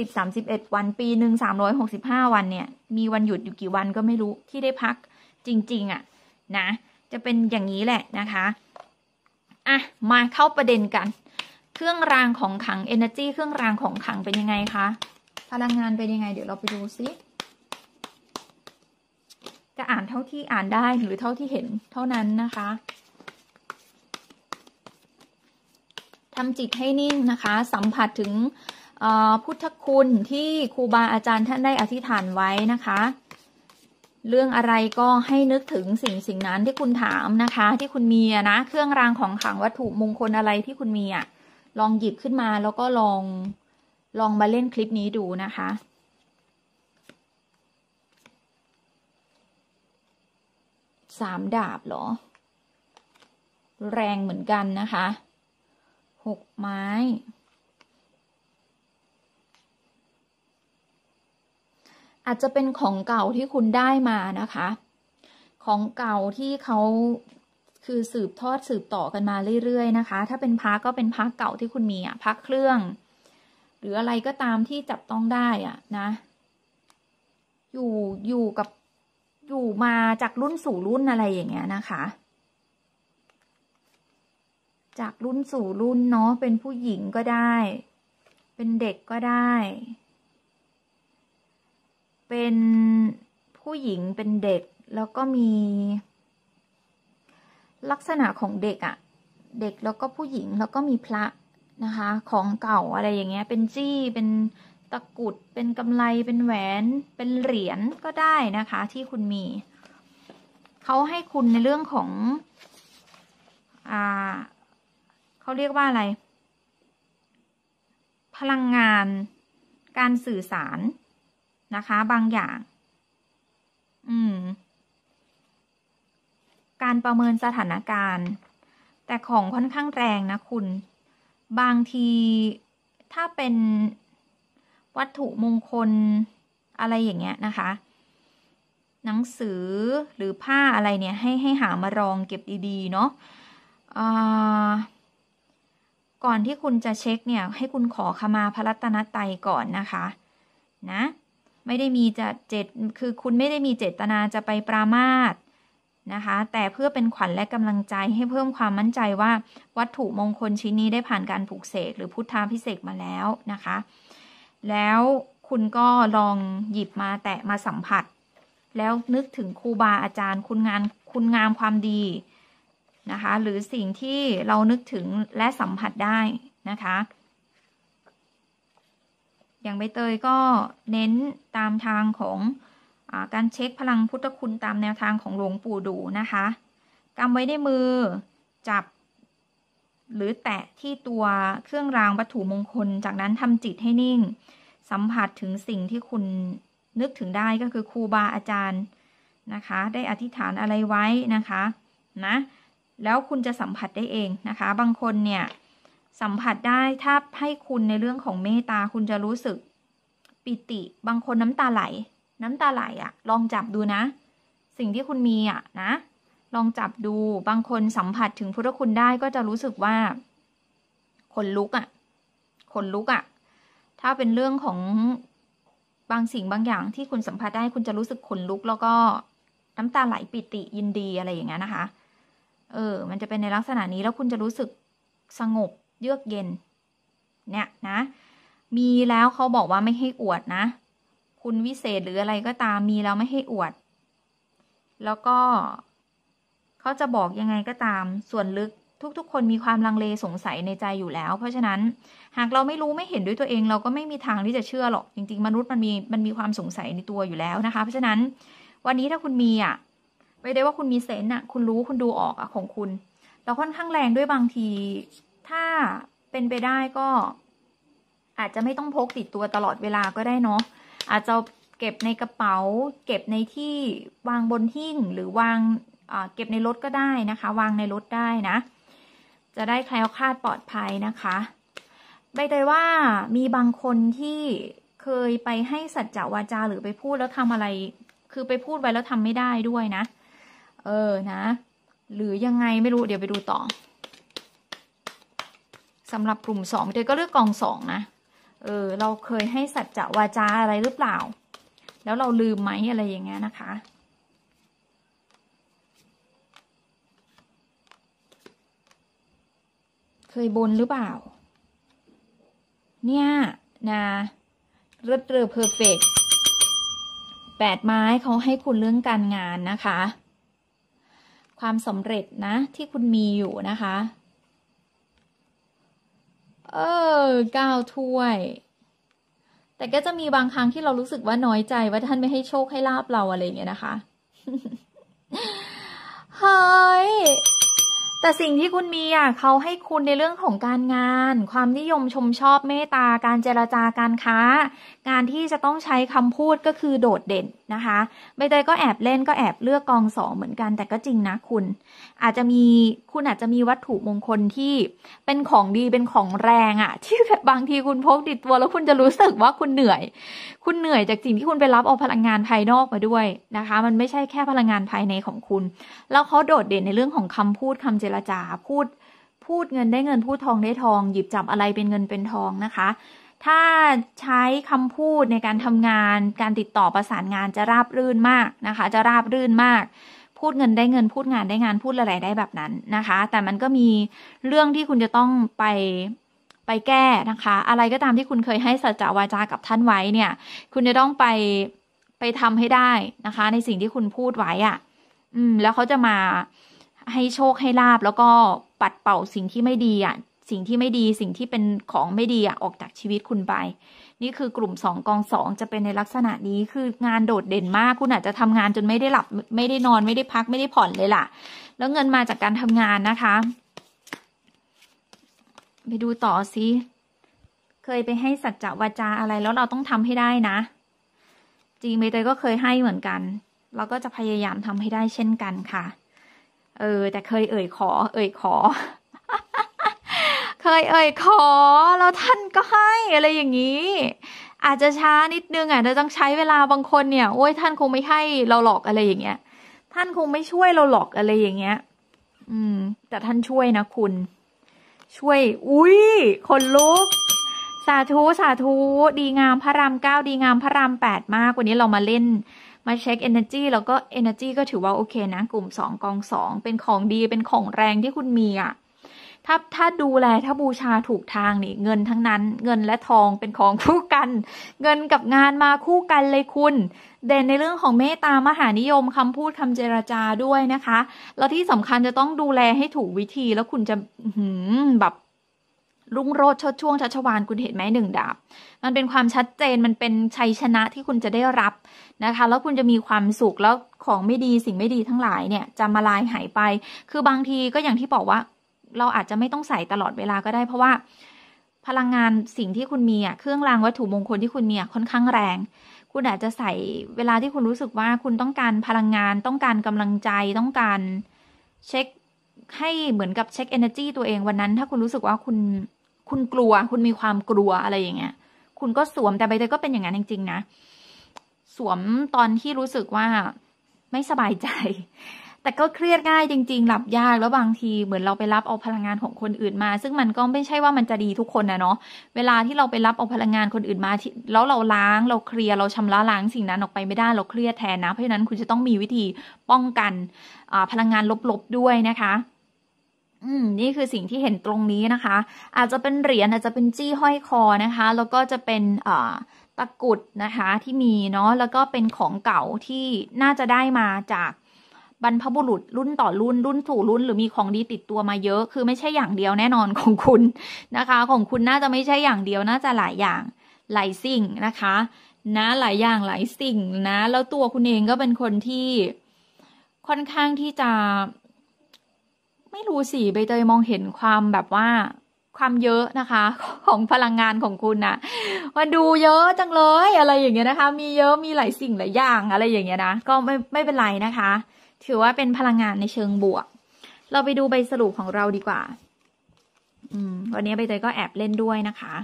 31 วันปีหนึ่ง365 วันเนี่ยมีวันหยุดอยู่กี่วันก็ไม่รู้ที่ได้พักจริงๆนะจะเป็นอย่างนี้แหละนะคะมาเข้าประเด็นกันเครื่องรางของขลัง energy เครื่องรางของขลังเป็นยังไงคะพลังงานเป็นยังไงเดี๋ยวเราไปดูซิจะอ่านเท่าที่อ่านได้หรือเท่าที่เห็นเท่านั้นนะคะทำจิตให้นิ่งนะคะสัมผัสถึงพุทธคุณที่ครูบาอาจารย์ท่านได้อธิษฐานไว้นะคะเรื่องอะไรก็ให้นึกถึงสิ่งนั้นที่คุณถามนะคะที่คุณมีนะเครื่องรางของขลังวัตถุมงคลอะไรที่คุณมีลองหยิบขึ้นมาแล้วก็ลองมาเล่นคลิปนี้ดูนะคะ3 ดาบเหรอแรงเหมือนกันนะคะ6 ไม้อาจจะเป็นของเก่าที่คุณได้มานะคะของเก่าที่เขาคือสืบทอดสืบต่อกันมาเรื่อยๆนะคะถ้าเป็นพระก็เป็นพระเก่าที่คุณมีพระเครื่องหรืออะไรก็ตามที่จับต้องได้นะอยู่มาจากรุ่นสู่รุ่นอะไรอย่างเงี้ยนะคะจากรุ่นสู่รุ่นเนาะเป็นผู้หญิงก็ได้เป็นเด็กก็ได้เป็นผู้หญิงเป็นเด็กแล้วก็มีลักษณะของเด็กเด็กแล้วก็ผู้หญิงแล้วก็มีพระนะคะของเก่าอะไรอย่างเงี้ยเป็นจี้เป็นตะกุดเป็นกำไลเป็นแหวนเป็นเหรียญก็ได้นะคะที่คุณมีเขาให้คุณในเรื่องของเขาเรียกว่าอะไรพลังงานการสื่อสารนะคะบางอย่างการประเมินสถานการณ์แต่ของค่อนข้างแรงนะคุณบางทีถ้าเป็นวัตถุมงคลอะไรอย่างเงี้ยนะคะหนังสือหรือผ้าอะไรเนี่ยให้หามารองเก็บดีๆเนาะก่อนที่คุณจะเช็คเนี่ยให้คุณขอขมาพระรัตนตรัยก่อนนะคะนะไม่ได้มีคือคุณไม่ได้มีเจตนาจะไปปรามาสนะคะแต่เพื่อเป็นขวัญและกำลังใจให้เพิ่มความมั่นใจว่าวัตถุมงคลชิ้นนี้ได้ผ่านการปลูกเสกหรือพุทธาภิเษกมาแล้วนะคะแล้วคุณก็ลองหยิบมาแตะมาสัมผัสแล้วนึกถึงครูบาอาจารย์คุณงามความดีนะคะหรือสิ่งที่เรานึกถึงและสัมผัสได้นะคะอย่างใบเตยก็เน้นตามทางของการเช็คพลังพุทธคุณตามแนวทางของหลวงปู่ดูนะคะกำไว้ในมือจับหรือแตะที่ตัวเครื่องรางวัตถุมงคลจากนั้นทำจิตให้นิ่งสัมผัสถึงสิ่งที่คุณนึกถึงได้ก็คือครูบาอาจารย์นะคะได้อธิษฐานอะไรไว้นะคะนะแล้วคุณจะสัมผัสได้เองนะคะบางคนเนี่ยสัมผัสได้ถ้าให้คุณในเรื่องของเมตตาคุณจะรู้สึกปิติบางคนน้ำตาไหลอ่ะลองจับดูนะสิ่งที่คุณมีอ่ะนะลองจับดูบางคนสัมผัสถึงพุทธคุณได้ก็จะรู้สึกว่าขนลุกอ่ะถ้าเป็นเรื่องของบางสิ่งบางอย่างที่คุณสัมผัสได้คุณจะรู้สึกขนลุกแล้วก็น้ำตาไหลปิติยินดีอะไรอย่างเงี้ยนะคะมันจะเป็นในลักษณะนี้แล้วคุณจะรู้สึกสงบเยือกเย็นเนี่ยนะมีแล้วเขาบอกว่าไม่ให้อวดนะคุณวิเศษหรืออะไรก็ตามมีแล้วไม่ให้อวดแล้วก็เขาจะบอกยังไงก็ตามส่วนลึกทุกคนมีความลังเลสงสัยในใจอยู่แล้วเพราะฉะนั้นหากเราไม่รู้ไม่เห็นด้วยตัวเองเราก็ไม่มีทางที่จะเชื่อหรอกจริงๆมนุษย์มันมีความสงสัยในตัวอยู่แล้วนะคะเพราะฉะนั้นวันนี้ถ้าคุณมีไม่ได้ว่าคุณมีเซนส์คุณรู้คุณดูออกของคุณแล้วค่อนข้างแรงด้วยบางทีถ้าเป็นไปได้ก็อาจจะไม่ต้องพกติดตัวตลอดเวลาก็ได้เนาะอาจจะเก็บในกระเป๋าเก็บในที่วางบนหิ้งหรือวางเก็บในรถก็ได้นะคะวางในรถได้นะจะได้แคล้วคลาดปลอดภัยนะคะใบเตยว่ามีบางคนที่เคยไปให้สัจจวาจาหรือไปพูดแล้วทำอะไรคือไปพูดไว้แล้วทำไม่ได้ด้วยนะนะหรือยังไงไม่รู้เดี๋ยวไปดูต่อสำหรับกลุ่ม2เดี๋ยวก็เลือกกอง2นะเราเคยให้สัจจวาจาอะไรหรือเปล่าแล้วเราลืมไหมอะไรอย่างเงี้ยนะคะเคยบนหรือเปล่าเนี่ยนะเรือเพอร์เฟกต์8 ไม้เขาให้คุณเรื่องการงานนะคะความสำเร็จนะที่คุณมีอยู่นะคะ9 ถ้วยแต่ก็จะมีบางครั้งที่เรารู้สึกว่าน้อยใจว่าท่านไม่ให้โชคให้ลาภเราอะไรอย่างเงี้ยนะคะ เฮ้ยแต่สิ่งที่คุณมีเขาให้คุณในเรื่องของการงานความนิยมชมชอบเมตตาการเจรจาการค้างานที่จะต้องใช้คำพูดก็คือโดดเด่นนะคะใบเตยก็แอบเล่นก็แอบเลือกกอง2เหมือนกันแต่ก็จริงนะคุณอาจจะมีวัตถุมงคลที่เป็นของดีเป็นของแรงที่บางทีคุณพกติดตัวแล้วคุณจะรู้สึกว่าคุณเหนื่อยจากสิ่งที่คุณไปรับเอาพลังงานภายนอกมาด้วยนะคะมันไม่ใช่แค่พลังงานภายในของคุณแล้วเขาโดดเด่นในเรื่องของคำพูดคำเจรจาพูดเงินได้เงินพูดทองได้ทองหยิบจับอะไรเป็นเงินเป็นทองนะคะถ้าใช้คำพูดในการทำงานการติดต่อประสานงานจะราบรื่นมากนะคะจะราบรื่นมากพูดเงินได้เงินพูดงานได้งานพูดอะไรได้แบบนั้นนะคะแต่มันก็มีเรื่องที่คุณจะต้องไปแก้นะคะอะไรก็ตามที่คุณเคยให้สัจจวาจากับท่านไว้เนี่ยคุณจะต้องไปทำให้ได้นะคะในสิ่งที่คุณพูดไว้แล้วเขาจะมาให้โชคให้ลาภแล้วก็ปัดเป่าสิ่งที่ไม่ดีสิ่งที่ไม่ดีสิ่งที่เป็นของไม่ดีออกจากชีวิตคุณไปนี่คือกลุ่ม2กอง2จะเป็นในลักษณะนี้คืองานโดดเด่นมากคุณอาจจะทำงานจนไม่ได้หลับไม่ได้นอนไม่ได้พักไม่ได้ผ่อนเลยล่ะแล้วเงินมาจากการทำงานนะคะไปดูต่อสิเคยไปให้สัจจวาจาอะไรแล้วเราต้องทำให้ได้นะจริงใบเตยก็เคยให้เหมือนกันเราก็จะพยายามทำให้ได้เช่นกันค่ะแต่เคยเอ่ยขอ เคยเอ่ยขอแล้วท่านก็ให้อะไรอย่างนี้ อาจจะช้านิดนึงอาจจะต้องใช้เวลาบางคนเนี่ยโอ้ยท่านคงไม่ให้เราหรอกอะไรอย่างเงี้ยท่านคงไม่ช่วยเราหรอกอะไรอย่างเงี้ยแต่ท่านช่วยนะคุณช่วยอุ้ยคนลุกสาธุสาธุดีงามพระราม9ดีงามพระราม8มากวันนี้เรามาเล่นมาเช็ค energy แล้วก็ energy ก็ถือว่าโอเคนะกลุ่ม2กอง2เป็นของดีเป็นของแรงที่คุณมีอ่ะถ้าดูแลถ้าบูชาถูกทางนี่เงินทั้งนั้นเงินและทองเป็นของคู่กันเงินกับงานมาคู่กันเลยคุณเด่นในเรื่องของเมตตามหานิยมคำพูดคำเจรจาด้วยนะคะแล้วที่สำคัญจะต้องดูแลให้ถูกวิธีแล้วคุณจะแบบรุ่งโรจน์ชดช่วงชัชวาลคุณเห็นไหม1 ดาบมันเป็นความชัดเจนมันเป็นชัยชนะที่คุณจะได้รับนะคะแล้วคุณจะมีความสุขแล้วของไม่ดีสิ่งไม่ดีทั้งหลายเนี่ยจะมาลายหายไปคือบางทีก็อย่างที่บอกว่าเราอาจจะไม่ต้องใส่ตลอดเวลาก็ได้เพราะว่าพลังงานสิ่งที่คุณมีเครื่องรางวัตถุมงคลที่คุณมีค่อนข้างแรงคุณอาจจะใส่เวลาที่คุณรู้สึกว่าคุณต้องการพลังงานต้องการกำลังใจต้องการเช็คให้เหมือนกับเช็ค energy ตัวเองวันนั้นถ้าคุณรู้สึกว่าคุณกลัวคุณมีความกลัวอะไรอย่างเงี้ยคุณก็สวมแต่ใบเตยก็เป็นอย่างนั้นจริงๆนะสวมตอนที่รู้สึกว่าไม่สบายใจแต่ก็เครียดง่ายจริงๆหลับยากแล้วบางทีเหมือนเราไปรับเอาพลังงานของคนอื่นมาซึ่งมันก็ไม่ใช่ว่ามันจะดีทุกคนนะเนาะเวลาที่เราไปรับเอาพลังงานคนอื่นมาแล้วเราล้างเราเคลียร์เราชำระล้างสิ่งนั้นออกไปไม่ได้เราเครียดแทนนะเพราะฉะนั้นคุณจะต้องมีวิธีป้องกันพลังงานลบๆด้วยนะคะนี่คือสิ่งที่เห็นตรงนี้นะคะอาจจะเป็นเหรียญอาจจะเป็นจี้ห้อยคอนะคะแล้วก็จะเป็นตะกุดนะคะที่มีเนาะแล้วก็เป็นของเก่าที่น่าจะได้มาจากบรรพบุรุษรุ่นต่อรุ่นสู่รุ่นหรือมีของดีติดตัวมาเยอะคือไม่ใช่อย่างเดียวแน่นอนของคุณนะคะของคุณน่าจะไม่ใช่อย่างเดียวน่าจะหลายอย่างหลายสิ่งนะคะนะหลายอย่างหลายสิ่งนะแล้วตัวคุณเองก็เป็นคนที่ค่อนข้างที่จะไม่รู้สิใบเตยมองเห็นความแบบว่าความเยอะนะคะของพลังงานของคุณนะมันดูเยอะจังเลยอะไรอย่างเงี้ยนะคะมีเยอะมีหลายสิ่งหลายอย่างอะไรอย่างเงี้ยนะก็ไม่เป็นไรนะคะถือว่าเป็นพลังงานในเชิงบวกเราไปดูใบสรุปของเราดีกว่าวันนี้ใบเตยก็แอบเล่นด้วยนะคะ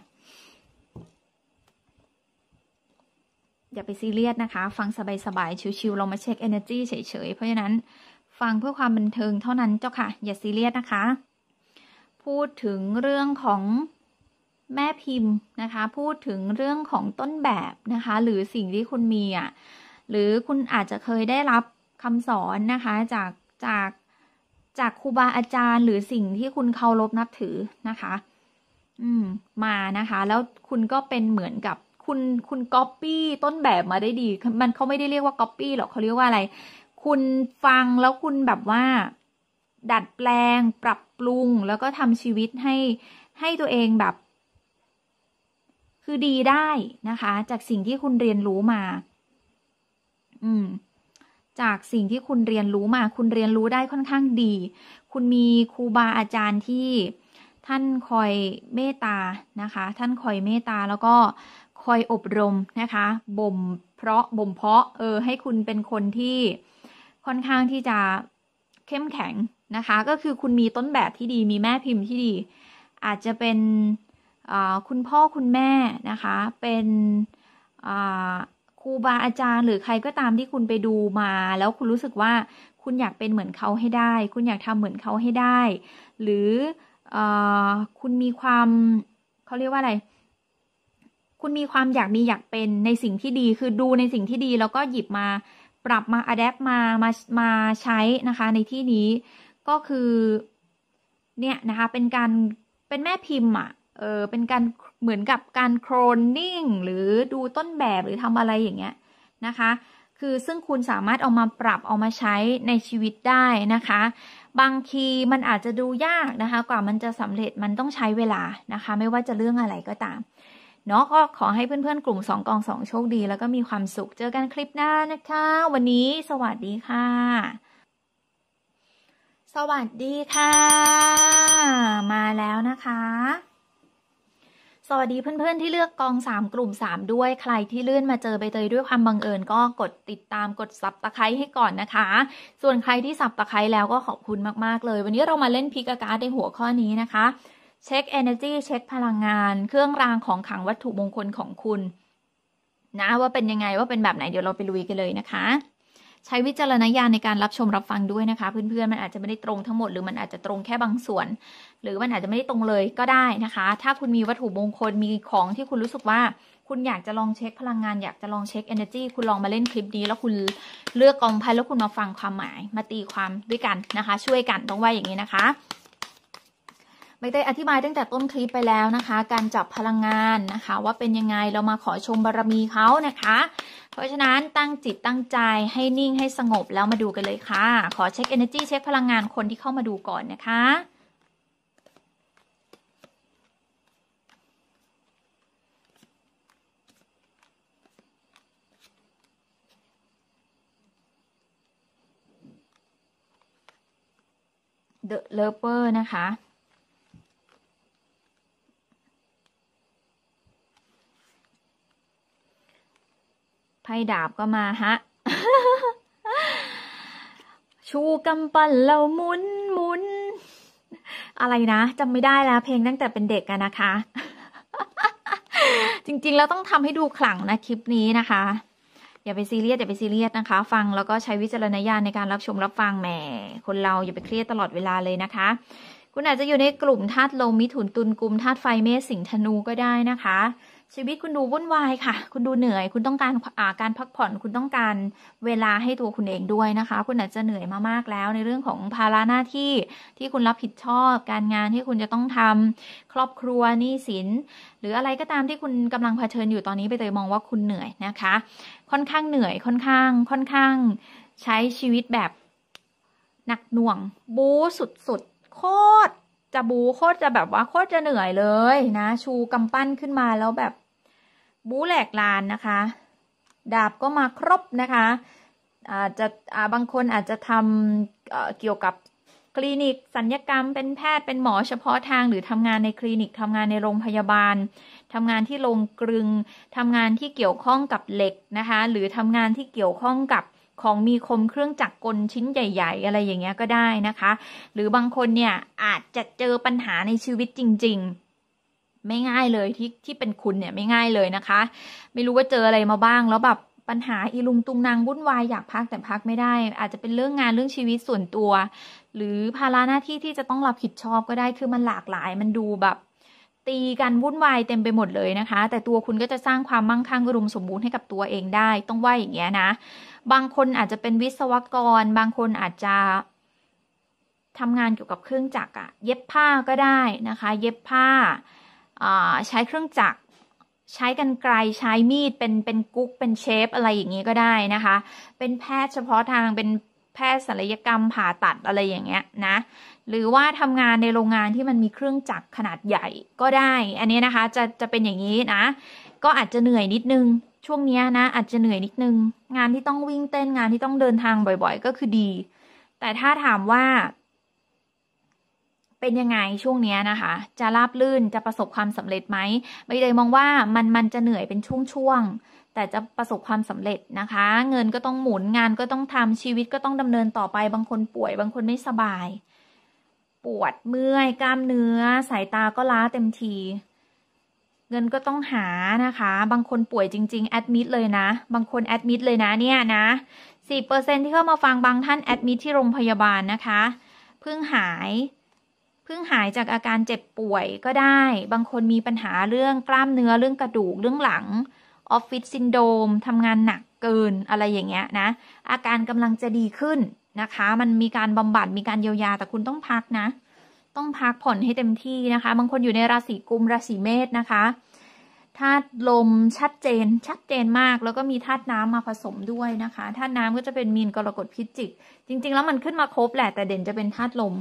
อย่าไปซีเรียสนะคะฟังสบายๆชิวๆเรามาเช็ค energy เฉยๆเพราะฉะนั้นฟังเพื่อความบันเทิงเท่านั้นเจ้าค่ะอย่าซีเรียสนะคะพูดถึงเรื่องของแม่พิมพ์นะคะพูดถึงเรื่องของต้นแบบนะคะหรือสิ่งที่คุณมีหรือคุณอาจจะเคยได้รับคำสอนนะคะจากครูบาอาจารย์หรือสิ่งที่คุณเคารพนับถือนะคะมานะคะแล้วคุณก็เป็นเหมือนกับคุณก๊อปปี้ต้นแบบมาได้ดีมันเขาไม่ได้เรียกว่าก๊อปปี้หรอกเขาเรียกว่าอะไรคุณฟังแล้วคุณแบบว่าดัดแปลงปรับปรุงแล้วก็ทำชีวิตให้ตัวเองแบบคือดีได้นะคะจากสิ่งที่คุณเรียนรู้มาจากสิ่งที่คุณเรียนรู้มาคุณเรียนรู้ได้ค่อนข้างดีคุณมีครูบาอาจารย์ที่ท่านคอยเมตตานะคะท่านคอยเมตตาแล้วก็คอยอบรมนะคะบ่มเพาะให้คุณเป็นคนที่ค่อนข้างที่จะเข้มแข็งนะคะก็คือคุณมีต้นแบบที่ดีมีแม่พิมพ์ที่ดีอาจจะเป็นคุณพ่อคุณแม่นะคะเป็นครูบาอาจารย์หรือใครก็ตามที่คุณไปดูมาแล้วคุณรู้สึกว่าคุณอยากเป็นเหมือนเขาให้ได้คุณอยากทำเหมือนเขาให้ได้หรือคุณมีความเขาเรียกว่าอะไรคุณมีความอยากเป็นในสิ่งที่ดีคือดูในสิ่งที่ดีแล้วก็หยิบมาปรับมาอะแดปมาใช้นะคะในที่นี้ก็คือเนี่ยนะคะเป็นแม่พิมพ์เป็นการเหมือนกับการโคลนนิ่งหรือดูต้นแบบหรือทำอะไรอย่างเงี้ยนะคะคือซึ่งคุณสามารถเอามาปรับเอามาใช้ในชีวิตได้นะคะบางทีมันอาจจะดูยากนะคะกว่ามันจะสำเร็จมันต้องใช้เวลานะคะไม่ว่าจะเรื่องอะไรก็ตามเนาะก็ขอให้เพื่อนๆกลุ่ม2กอง2โชคดีแล้วก็มีความสุขเจอกันคลิปหน้านะคะวันนี้สวัสดีค่ะสวัสดีค่ะมาแล้วนะคะสวัสดีเพื่อนๆที่เลือกกอง3กลุ่ม3ด้วยใครที่เลื่อนมาเจอใบเตยด้วยความบังเอิญก็กดติดตามกดซับตะไคร้ให้ก่อนนะคะส่วนใครที่ซับตะไคร้แล้วก็ขอบคุณมากๆเลยวันนี้เรามาเล่นพิกการ์ดในหัวข้อนี้นะคะเช็ค energy เช็คพลังงานเครื่องรางของขลังวัตถุมงคลของคุณนะว่าเป็นยังไงว่าเป็นแบบไหนเดี๋ยวเราไปลุยกันเลยนะคะใช้วิจารณญาณในการรับชมรับฟังด้วยนะคะเพื่อนๆมันอาจจะไม่ได้ตรงทั้งหมดหรือมันอาจจะตรงแค่บางส่วนหรือมันอาจจะไม่ได้ตรงเลยก็ได้นะคะถ้าคุณมีวัตถุมงคลมีของที่คุณรู้สึกว่าคุณอยากจะลองเช็คพลังงานอยากจะลองเช็ค energy คุณลองมาเล่นคลิปนี้แล้วคุณเลือกกองไพ่แล้วคุณมาฟังความหมายมาตีความด้วยกันนะคะช่วยกันต้องว่าอย่างนี้นะคะใบเตยอธิบายตั้งแต่ต้นคลิปไปแล้วนะคะการจับพลังงานนะคะว่าเป็นยังไงเรามาขอชมบารมีเขานะคะเพราะฉะนั้นตั้งจิตตั้งใจให้นิ่งให้สงบแล้วมาดูกันเลยค่ะขอเช็ค energy เช็คพลังงานคนที่เข้ามาดูก่อนนะคะ The Lover นะคะไพ่ดาบก็มาฮะ ชูกำปั้นเราหมุนอะไรนะจำไม่ได้แล้วเพลงตั้งแต่เป็นเด็กกันนะคะ จริงๆแล้วต้องทำให้ดูขลังนะคลิปนี้นะคะอย่าไปซีเรียสนะคะฟังแล้วก็ใช้วิจารณญาณในการรับชมรับฟังแหมคนเราอย่าไปเครียดตลอดเวลาเลยนะคะคุณอาจจะอยู่ในกลุ่มธาตุลมมิถุนตุลกุมธาตุไฟเมษสิงห์ธนูก็ได้นะคะชีวิตคุณดูวุ่นวายค่ะคุณดูเหนื่อยคุณต้องการการพักผ่อนคุณต้องการเวลาให้ตัวคุณเองด้วยนะคะคุณอาจจะเหนื่อยมามากแล้วในเรื่องของภาระหน้าที่ที่คุณรับผิดชอบการงานที่คุณจะต้องทำครอบครัวหนี้สินหรืออะไรก็ตามที่คุณกำลังเผชิญอยู่ตอนนี้ไปเตยมองว่าคุณเหนื่อยนะคะค่อนข้างเหนื่อยค่อนข้างใช้ชีวิตแบบหนักหน่วงบู๊สุดโคตรจะบู๊โคตรจะแบบว่าโคตรจะเหนื่อยเลยนะชูกำปั้นขึ้นมาแล้วแบบบู๊แหลกลานนะคะดาบก็มาครบนะคะจะบางคนอาจจะทำเกี่ยวกับคลินิกศัลยกรรมเป็นแพทย์เป็นหมอเฉพาะทางหรือทำงานในคลินิกทำงานในโรงพยาบาลทำงานที่โรงกลึงทำงานที่เกี่ยวข้องกับเหล็กนะคะหรือทำงานที่เกี่ยวข้องกับของมีคมเครื่องจักรกลชิ้นใหญ่ๆอะไรอย่างเงี้ยก็ได้นะคะหรือบางคนเนี่ยอาจจะเจอปัญหาในชีวิตจริงๆไม่ง่ายเลยที่เป็นคุณเนี่ยไม่ง่ายเลยนะคะไม่รู้ว่าเจออะไรมาบ้างแล้วแบบปัญหาอีลุงตุงนางวุ่นวายอยากพักแต่พักไม่ได้อาจจะเป็นเรื่องงานเรื่องชีวิตส่วนตัวหรือภาระหน้าที่ที่จะต้องรับผิดชอบก็ได้คือมันหลากหลายมันดูแบบตีกันวุ่นวายเต็มไปหมดเลยนะคะแต่ตัวคุณก็จะสร้างความมั่งคั่งอุดมสมบูรณ์ให้กับตัวเองได้ต้องว่าอย่างเงี้ยนะบางคนอาจจะเป็นวิศวกรบางคนอาจจะทำงานเกี่ยวกับเครื่องจักรเย็บผ้าก็ได้นะคะเย็บผ้าใช้เครื่องจักรใช้กรรไกรใช้มีดเป็นกุ๊กเป็นเชฟอะไรอย่างนี้ก็ได้นะคะเป็นแพทย์เฉพาะทางเป็นแพทย์ศัลยกรรมผ่าตัดอะไรอย่างเงี้ยนะหรือว่าทำงานในโรงงานที่มันมีเครื่องจักรขนาดใหญ่ก็ได้อันนี้นะคะจะเป็นอย่างนี้นะก็อาจจะเหนื่อยนิดนึงช่วงนี้นะอาจจะเหนื่อยนิดนึงงานที่ต้องวิ่งเต้นงานที่ต้องเดินทางบ่อยๆก็คือดีแต่ถ้าถามว่าเป็นยังไงช่วงนี้นะคะจะราบรื่นจะประสบความสำเร็จไหมไม่ได้มองว่ามันจะเหนื่อยเป็นช่วงๆแต่จะประสบความสำเร็จนะคะเงินก็ต้องหมุนงานก็ต้องทำชีวิตก็ต้องดำเนินต่อไปบางคนป่วยบางคนไม่สบายปวดเมื่อยกล้ามเนื้อสายตาก็ล้าเต็มทีเงินก็ต้องหานะคะบางคนป่วยจริงๆแอดมิดเลยนะบางคนแอดมิดเลยนะเนี่ยนะ10%ที่เข้ามาฟังบางท่านแอดมิดที่โรงพยาบาลนะคะเพิ่งหายจากอาการเจ็บป่วยก็ได้บางคนมีปัญหาเรื่องกล้ามเนื้อเรื่องกระดูกเรื่องหลังออฟฟิศซินโดรมทำงานหนักเกินอะไรอย่างเงี้ยนะอาการกำลังจะดีขึ้นนะคะมันมีการบำบัดมีการเยียวยาแต่คุณต้องพักนะต้องพักผ่อนให้เต็มที่นะคะบางคนอยู่ในราศีกุมราศีเมษนะคะธาตุลมชัดเจนมากแล้วก็มีธาตุน้ำมาผสมด้วยนะคะธาตุน้ำก็จะเป็นมีนกรกฎพิจิกจริงๆแล้วมันขึ้นมาครบแหละแต่เด่นจะเป็นธาตุลม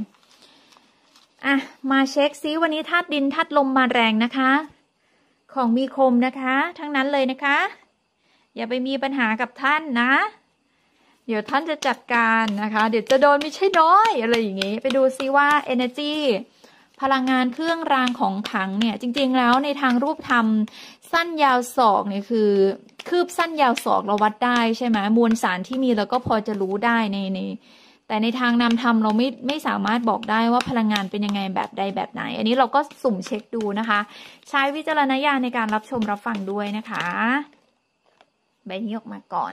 มาเช็คซิวันนี้ธาตุดินธาตุลมมาแรงนะคะของมีคมนะคะทั้งนั้นเลยนะคะอย่าไปมีปัญหากับท่านนะเดี๋ยวท่านจะจัดการนะคะเดี๋ยวจะโดนไม่ใช่น้อยอะไรอย่างงี้ไปดูซิว่า energy พลังงานเครื่องรางของขลังเนี่ยจริงๆแล้วในทางรูปธรรมสั้นยาวศอกเนี่ยคือคืบสั้นยาวศอกเราวัดได้ใช่ไหมมวลสารที่มีเราก็พอจะรู้ได้ในแต่ในทางนามธรรมเราไม่สามารถบอกได้ว่าพลังงานเป็นยังไงแบบใดแบบไหนอันนี้เราก็สุ่มเช็คดูนะคะใช้วิจารณญาณในการรับชมรับฟังด้วยนะคะใบนี้ออกมาก่อน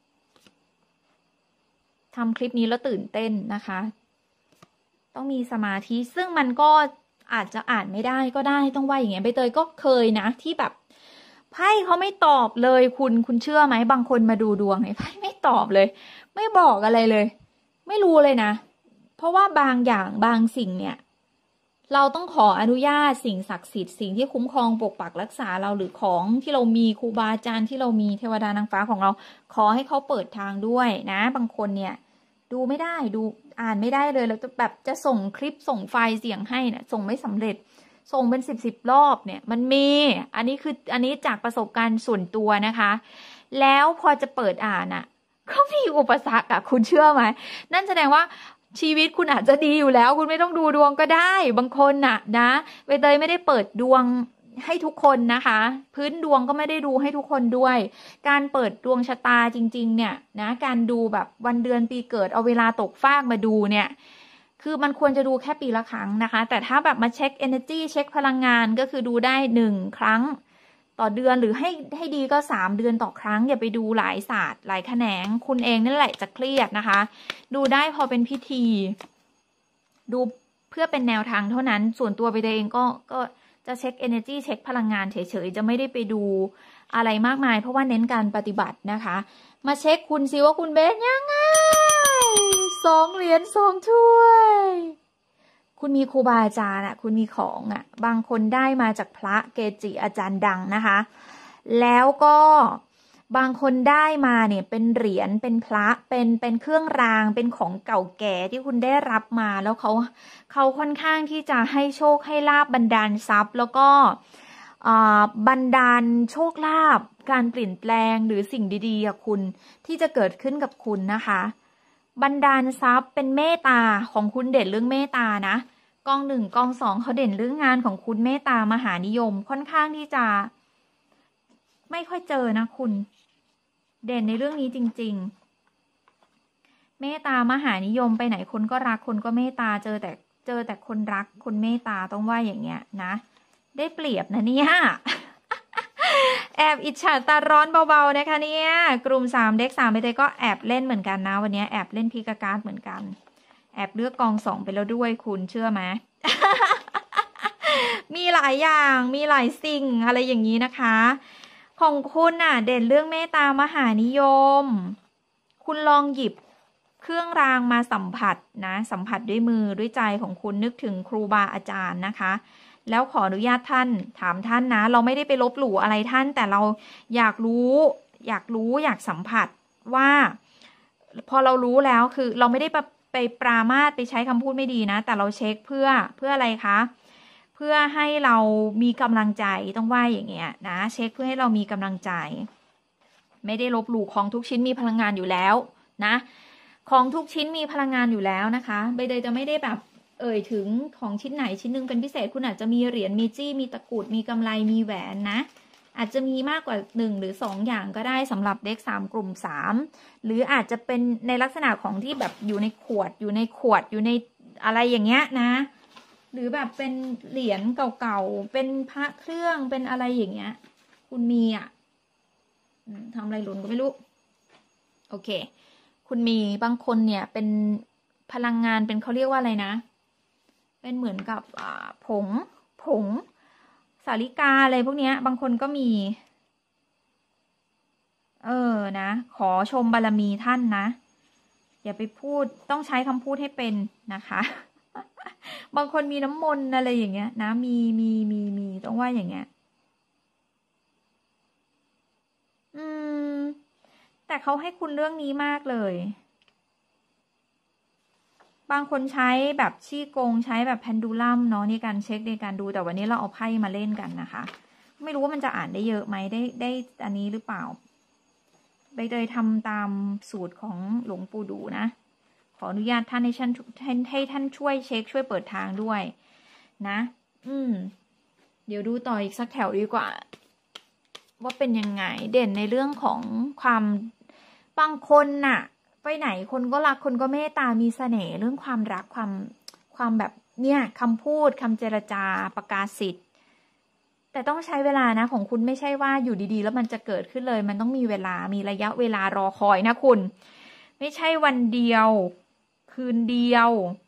ทำคลิปนี้แล้วตื่นเต้นนะคะต้องมีสมาธิซึ่งมันก็อาจจะอ่านไม่ได้ก็ได้ต้องว่าอย่างเงี้ยใบเตยก็เคยนะที่แบบไพ่เขาไม่ตอบเลยคุณเชื่อไหมบางคนมาดูดวงเนี่ยไพ่ไม่ตอบเลยไม่บอกอะไรเลยไม่รู้เลยนะเพราะว่าบางอย่างบางสิ่งเนี่ยเราต้องขออนุญาตสิ่งศักดิ์สิทธิ์สิ่งที่คุ้มครองปกปักรักษาเราหรือของที่เรามีครูบาอาจารย์ที่เรามีเทวดานางฟ้าของเราขอให้เขาเปิดทางด้วยนะบางคนเนี่ยดูไม่ได้ดูอ่านไม่ได้เลยแล้วแบบจะส่งคลิปส่งไฟล์เสียงให้เนี่ยส่งไม่สำเร็จส่งเป็นสิบรอบเนี่ยมันมีอันนี้จากประสบการณ์ส่วนตัวนะคะแล้วพอจะเปิดอ่านอ่ะก็มีอุปสรรคอะคุณเชื่อไหมนั่นแสดงว่าชีวิตคุณอาจจะดีอยู่แล้วคุณไม่ต้องดูดวงก็ได้บางคนน่ะนะใบเตยไม่ได้เปิดดวงให้ทุกคนนะคะพื้นดวงก็ไม่ได้ดูให้ทุกคนด้วยการเปิดดวงชะตาจริงๆเนี่ยนะการดูแบบวันเดือนปีเกิดเอาเวลาตกฟากมาดูเนี่ยคือมันควรจะดูแค่ปีละครั้งนะคะแต่ถ้าแบบมาเช็ค energy เช็คพลังงานก็คือดูได้1 ครั้งต่อเดือนหรือให้ดีก็3 เดือนต่อครั้งอย่าไปดูหลายศาสตร์หลายแขนงคุณเองนั่นแหละจะเครียดนะคะดูได้พอเป็นพิธีดูเพื่อเป็นแนวทางเท่านั้นส่วนตัวไปเองก็จะเช็ค energy เช็คพลังงานเฉยๆจะไม่ได้ไปดูอะไรมากมายเพราะว่าเน้นการปฏิบัตินะคะมาเช็คคุณซิว่าคุณเบสยังไง2 เหรียญ2 ถ้วยคุณมีครูบาอาจารย์คุณมีของบางคนได้มาจากพระเกจิอาจารย์ดังนะคะแล้วก็บางคนได้มาเนี่ยเป็นเหรียญเป็นพระเป็นเครื่องรางเป็นของเก่าแก่ที่คุณได้รับมาแล้วเขาค่อนข้างที่จะให้โชคให้ลาภบันดาลทรัพย์แล้วก็บันดาลโชคลาภการเปลี่ยนแปลงหรือสิ่งดีๆคุณที่จะเกิดขึ้นกับคุณนะคะบันดาลทรัพย์เป็นเมตตาของคุณเด่นเรื่องเมตตานะกอง1กอง2เขาเด่นเรื่องงานของคุณเมตตามหานิยมค่อนข้างที่จะไม่ค่อยเจอนะคุณเด่นในเรื่องนี้จริงๆเมตตามหานิยมไปไหนคนก็รักคนก็เมตตาเจอแต่คนรักคนเมตตาต้องว่าอย่างเงี้ยนะได้เปรียบนะเนี่ย แอบอิจฉาตาร้อนเบาๆนะคะเนี่ยกลุ่ม3เด็ก3ไปเลยก็แอบเล่นเหมือนกันนะวันนี้แอบเล่นพีกาการ์ดเหมือนกันแอบเลือกกอง2ไปแล้วด้วยคุณเชื่อไหม มีหลายอย่างมีหลายสิ่งอะไรอย่างนี้นะคะของคุณเด่นเรื่องเมตตามหานิยมคุณลองหยิบเครื่องรางมาสัมผัสนะสัมผัสด้วยมือด้วยใจของคุณนึกถึงครูบาอาจารย์นะคะแล้วขออนุญาตท่านถามท่านนะเราไม่ได้ไปลบหลู่อะไรท่านแต่เราอยากรู้อยากสัมผัสว่าพอเรารู้แล้วคือเราไม่ได้ไปปรามาสไปใช้คำพูดไม่ดีนะแต่เราเช็คเพื่ออะไรคะเพื่อให้เรามีกำลังใจต้องว่าอย่างเงี้ยนะเช็คเพื่อให้เรามีกำลังใจไม่ได้ลบหลู่ของทุกชิ้นมีพลังงานอยู่แล้วนะของทุกชิ้นมีพลังงานอยู่แล้วนะคะใบเตยจะไม่ได้แบบถึงของชิ้นไหนชิ้นนึงเป็นพิเศษคุณอาจจะมีเหรียญมีจี้มีตะกรุดมีกำไลมีแหวนนะอาจจะมีมากกว่า1หรือ2อย่างก็ได้สำหรับเด็ก3กลุ่ม3หรืออาจจะเป็นในลักษณะของที่แบบอยู่ในขวดอยู่ในอะไรอย่างเงี้ยนะหรือแบบเป็นเหรียญเก่าๆเป็นพระเครื่องเป็นอะไรอย่างเงี้ยคุณมีทำอะไรหล่นก็ไม่รู้โอเคคุณมีบางคนเนี่ยเป็นพลังงานเป็นเขาเรียกว่าอะไรนะเป็นเหมือนกับผงสาลิกาอะไรพวกเนี้ยบางคนก็มีนะขอชมบารมีท่านนะอย่าไปพูดต้องใช้คำพูดให้เป็นนะคะ บางคนมีน้ำมนต์อะไรอย่างเงี้ยนะมีต้องว่าอย่างเงี้ยแต่เขาให้คุณเรื่องนี้มากเลยบางคนใช้แบบชี้กงใช้แบบแพนดูลัมเนาะในการเช็คในการดูแต่วันนี้เราเอาไพ่มาเล่นกันนะคะไม่รู้ว่ามันจะอ่านได้เยอะไหมได้อันนี้หรือเปล่าใบเตยทำตามสูตรของหลวงปู่ดูนะขออนุญาตท่านให้ท่านช่วยเช็คช่วยเปิดทางด้วยนะเดี๋ยวดูต่ออีกสักแถวดีกว่าว่าเป็นยังไงเด่นในเรื่องของความบางคนน่ะไปไหนคนก็รักคนก็เมตตามีเสน่ห์เรื่องความรักความแบบเนี่ยคำพูดคำเจรจาประกาศสิทธิ์แต่ต้องใช้เวลานะของคุณไม่ใช่ว่าอยู่ดีๆแล้วมันจะเกิดขึ้นเลยมันต้องมีเวลามีระยะเวลารอคอยนะคุณไม่ใช่วันเดียวคืนเดียว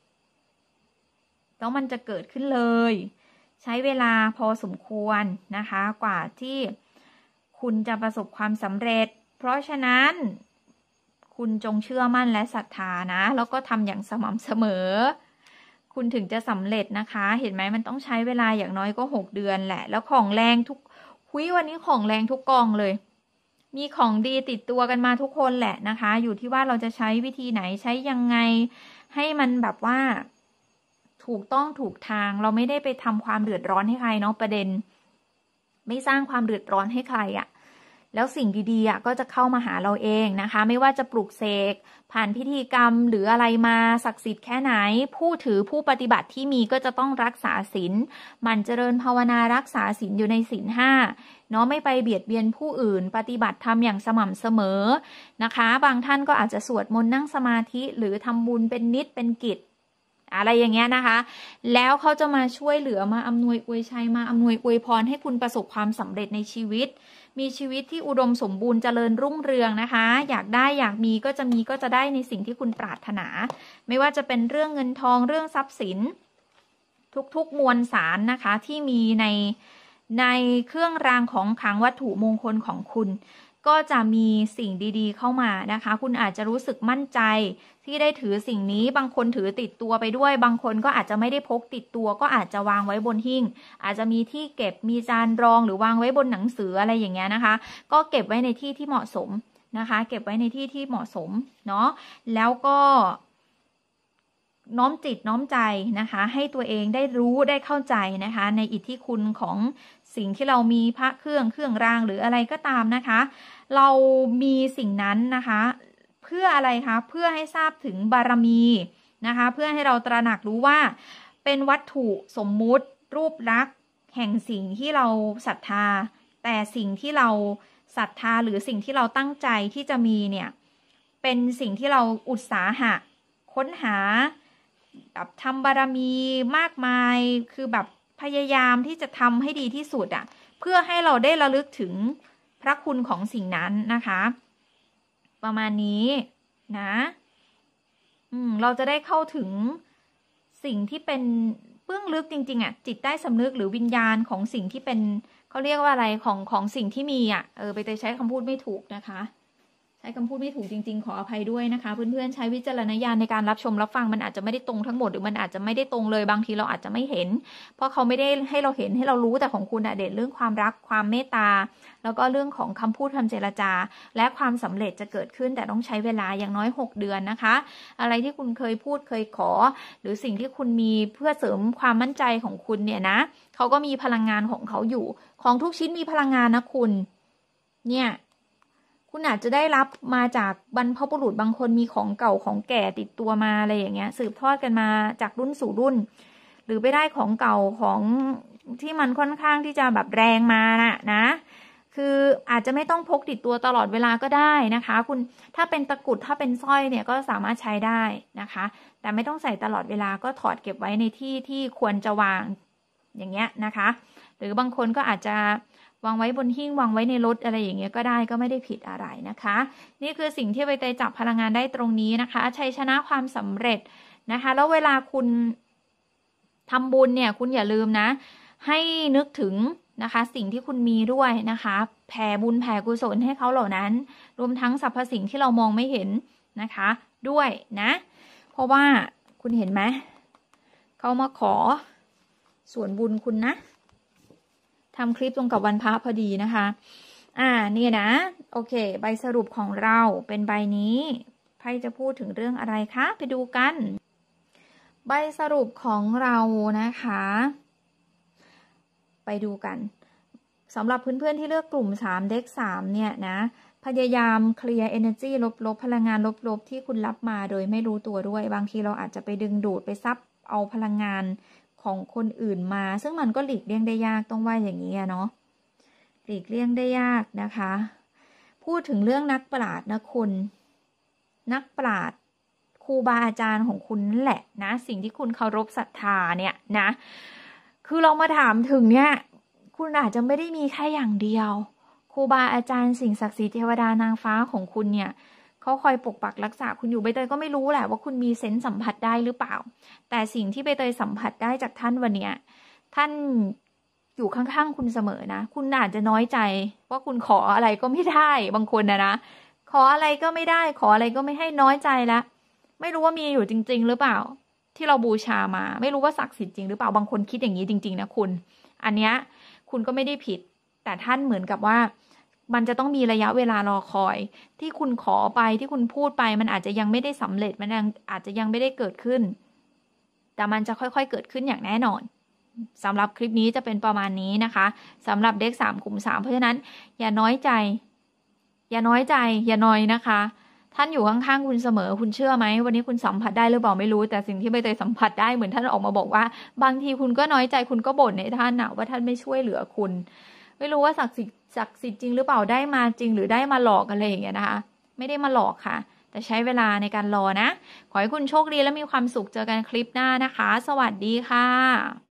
แล้วมันจะเกิดขึ้นเลยใช้เวลาพอสมควรนะคะกว่าที่คุณจะประสบความสำเร็จเพราะฉะนั้นคุณจงเชื่อมั่นและศรัทธานะแล้วก็ทำอย่างสม่ำเสมอคุณถึงจะสำเร็จนะคะเห็นไหมมันต้องใช้เวลาอย่างน้อยก็6 เดือนแหละแล้วของแรงทุกวันนี้ของแรงทุกกองเลยมีของดีติดตัวกันมาทุกคนแหละนะคะอยู่ที่ว่าเราจะใช้วิธีไหนใช้ยังไงให้มันแบบว่าถูกต้องถูกทางเราไม่ได้ไปทำความเดือดร้อนให้ใครเนาะประเด็นไม่สร้างความเดือดร้อนให้ใครอะแล้วสิ่งดีๆก็จะเข้ามาหาเราเองนะคะไม่ว่าจะปลุกเสกผ่านพิธีกรรมหรืออะไรมาศักดิ์สิทธิ์แค่ไหนผู้ถือผู้ปฏิบัติที่มีก็จะต้องรักษาศีลมันเจริญภาวนารักษาศีลอยู่ในศีล 5เนาะไม่ไปเบียดเบียนผู้อื่นปฏิบัติธรรมอย่างสม่ำเสมอนะคะบางท่านก็อาจจะสวดมนต์นั่งสมาธิหรือทำบุญเป็นนิจเป็นกิจอะไรอย่างเงี้ยนะคะแล้วเขาจะมาช่วยเหลือมาอำนวยอวยชัยมาอำนวยอวยพรให้คุณประสบความสำเร็จในชีวิตมีชีวิตที่อุดมสมบูรณ์เจริญรุ่งเรืองนะคะอยากได้อยากมีก็จะได้ในสิ่งที่คุณปรารถนาไม่ว่าจะเป็นเรื่องเงินทองเรื่องทรัพย์สินทุกมวลสารนะคะที่มีในเครื่องรางของขลังวัตถุมงคลของคุณก็จะมีสิ่งดีๆเข้ามานะคะคุณอาจจะรู้สึกมั่นใจที่ได้ถือสิ่งนี้บางคนถือติดตัวไปด้วยบางคนก็อาจจะไม่ได้พกติดตัวก็อาจจะวางไว้บนหิ้งอาจจะมีที่เก็บมีจานรองหรือวางไว้บนหนังสืออะไรอย่างเงี้ยนะคะก็เก็บไว้ในที่ที่เหมาะสมนะคะเก็บไว้ในที่ที่เหมาะสมเนาะแล้วก็น้อมจิตน้อมใจนะคะให้ตัวเองได้รู้ได้เข้าใจนะคะในอิทธิคุณของสิ่งที่เรามีพระเครื่องรางหรืออะไรก็ตามนะคะเรามีสิ่งนั้นนะคะเพื่ออะไรคะเพื่อให้ทราบถึงบารมีนะคะเพื่อให้เราตระหนักรู้ว่าเป็นวัตถุสมมุติรูปลักษณ์แห่งสิ่งที่เราศรัทธาแต่สิ่งที่เราศรัทธาหรือสิ่งที่เราตั้งใจที่จะมีเนี่ยเป็นสิ่งที่เราอุตสาหะค้นหาแบบทำบารมีมากมายคือแบบพยายามที่จะทำให้ดีที่สุดเพื่อให้เราได้ระลึกถึงพระคุณของสิ่งนั้นนะคะประมาณนี้นะเราจะได้เข้าถึงสิ่งที่เป็นเบื้องลึกจริงๆจิตใต้สำนึกหรือวิญญาณของสิ่งที่เป็นเขาเรียกว่าอะไรของสิ่งที่มีไปใช้คำพูดไม่ถูกนะคะใช้คำพูดไม่ถูกจริงๆขออภัยด้วยนะคะเพื่อนๆใช้วิจารณญาณในการรับชมรับฟังมันอาจจะไม่ได้ตรงทั้งหมดหรือมันอาจจะไม่ได้ตรงเลยบางทีเราอาจจะไม่เห็นเพราะเขาไม่ได้ให้เราเห็นให้เรารู้แต่ของคุณเด่นเรื่องความรักความเมตตาแล้วก็เรื่องของคำพูดคำเจรจาและความสำเร็จจะเกิดขึ้นแต่ต้องใช้เวลาอย่างน้อย6 เดือนนะคะอะไรที่คุณเคยพูดเคยขอหรือสิ่งที่คุณมีเพื่อเสริมความมั่นใจของคุณเนี่ยนะเขาก็มีพลังงานของเขาอยู่ของทุกชิ้นมีพลังงานนะคุณเนี่ยคุณอาจจะได้รับมาจากบรรพบุรุษบางคนมีของเก่าของแก่ติดตัวมาอะไรอย่างเงี้ยสืบทอดกันมาจากรุ่นสู่รุ่นหรือไปได้ของเก่าของที่มันค่อนข้างที่จะแบบแรงมานะคืออาจจะไม่ต้องพกติดตัวตลอดเวลาก็ได้นะคะคุณถ้าเป็นตะกรุดถ้าเป็นสร้อยเนี่ยก็สามารถใช้ได้นะคะแต่ไม่ต้องใส่ตลอดเวลาก็ถอดเก็บไว้ในที่ที่ควรจะวางอย่างเงี้ยนะคะหรือบางคนก็อาจจะวางไว้บนหิ้งวางไว้ในรถอะไรอย่างเงี้ยก็ได้ก็ไม่ได้ผิดอะไรนะคะนี่คือสิ่งที่ใบเตยจับพลังงานได้ตรงนี้นะคะชัยชนะความสำเร็จนะคะแล้วเวลาคุณทำบุญเนี่ยคุณอย่าลืมนะให้นึกถึงนะคะสิ่งที่คุณมีด้วยนะคะแผ่บุญแผ่กุศลให้เขาเหล่านั้นรวมทั้งสรรพสิ่งที่เรามองไม่เห็นนะคะด้วยนะเพราะว่าคุณเห็นไหมเขามาขอส่วนบุญคุณนะทำคลิปตรงกับวันพระพอดีนะคะเนี่ยนะโอเคใบสรุปของเราเป็นใบนี้ไพ่จะพูดถึงเรื่องอะไรคะไปดูกันใบสรุปของเรานะคะไปดูกันสำหรับเพื่อนๆที่เลือกกลุ่ม3เด็ก3เนี่ยนะพยายามเคลียร์ energy ลบพลังงานลบที่คุณรับมาโดยไม่รู้ตัวด้วยบางทีเราอาจจะไปดึงดูดไปซับเอาพลังงานขของคนอื่นมา ซึ่งมันก็หลีกเลี่ยงได้ยากต้องว่าอย่างนี้เนาะหลีกเลี่ยงได้ยากนะคะ พูดถึงเรื่องนักปราชญ์นะคุณนักปราชญ์ครูบาอาจารย์ของคุณนั่นแหละนะสิ่งที่คุณเคารพศรัทธาเนี่ยนะคือเรามาถามถึงเนี่ยคุณอาจจะไม่ได้มีแค่อย่างเดียวครูบาอาจารย์สิ่งศักดิ์สิทธิ์เทวดานางฟ้าของคุณเนี่ยเขาคอยปกปักรักษาคุณอยู่ใบเตยก็ไม่รู้แหละว่าคุณมีเซนส์สัมผัสได้หรือเปล่าแต่สิ่งที่ใบเตยสัมผัสได้จากท่านวันเนี้ยท่านอยู่ข้างๆคุณเสมอนะคุณอาจจะน้อยใจว่าคุณขออะไรก็ไม่ได้บางคนนะขออะไรก็ไม่ได้ขออะไรก็ไม่ให้น้อยใจแล้วไม่รู้ว่ามีอยู่จริงๆหรือเปล่าที่เราบูชามาไม่รู้ว่าศักดิ์สิทธิ์จริงหรือเปล่าบางคนคิดอย่างนี้จริงๆนะคุณอันเนี้ยคุณก็ไม่ได้ผิดแต่ท่านเหมือนกับว่ามันจะต้องมีระยะเวลารอคอยที่คุณขอไปที่คุณพูดไปมันอาจจะยังไม่ได้สำเร็จมันอาจจะยังไม่ได้เกิดขึ้นแต่มันจะค่อยๆเกิดขึ้นอย่างแน่นอนสำหรับคลิปนี้จะเป็นประมาณนี้นะคะสำหรับเด็ก3 กลุ่ม 3เพราะฉะนั้นอย่าน้อยใจอย่าน้อยใจอย่าน้อยนะคะท่านอยู่ข้างๆคุณเสมอคุณเชื่อไหมวันนี้คุณสัมผัสได้หรือเปล่าไม่รู้แต่สิ่งที่ใบเตยสัมผัสได้เหมือนท่านออกมาบอกว่าบางทีคุณก็น้อยใจคุณก็บ่นในท่านนะว่าท่านไม่ช่วยเหลือคุณไม่รู้ว่าศักดิ์สิทธิ์จริงหรือเปล่าได้มาจริงหรือได้มาหลอกอะไรอย่างเงี้ยนะคะไม่ได้มาหลอกค่ะแต่ใช้เวลาในการรอนะขอให้คุณโชคดีและมีความสุขเจอกันคลิปหน้านะคะสวัสดีค่ะ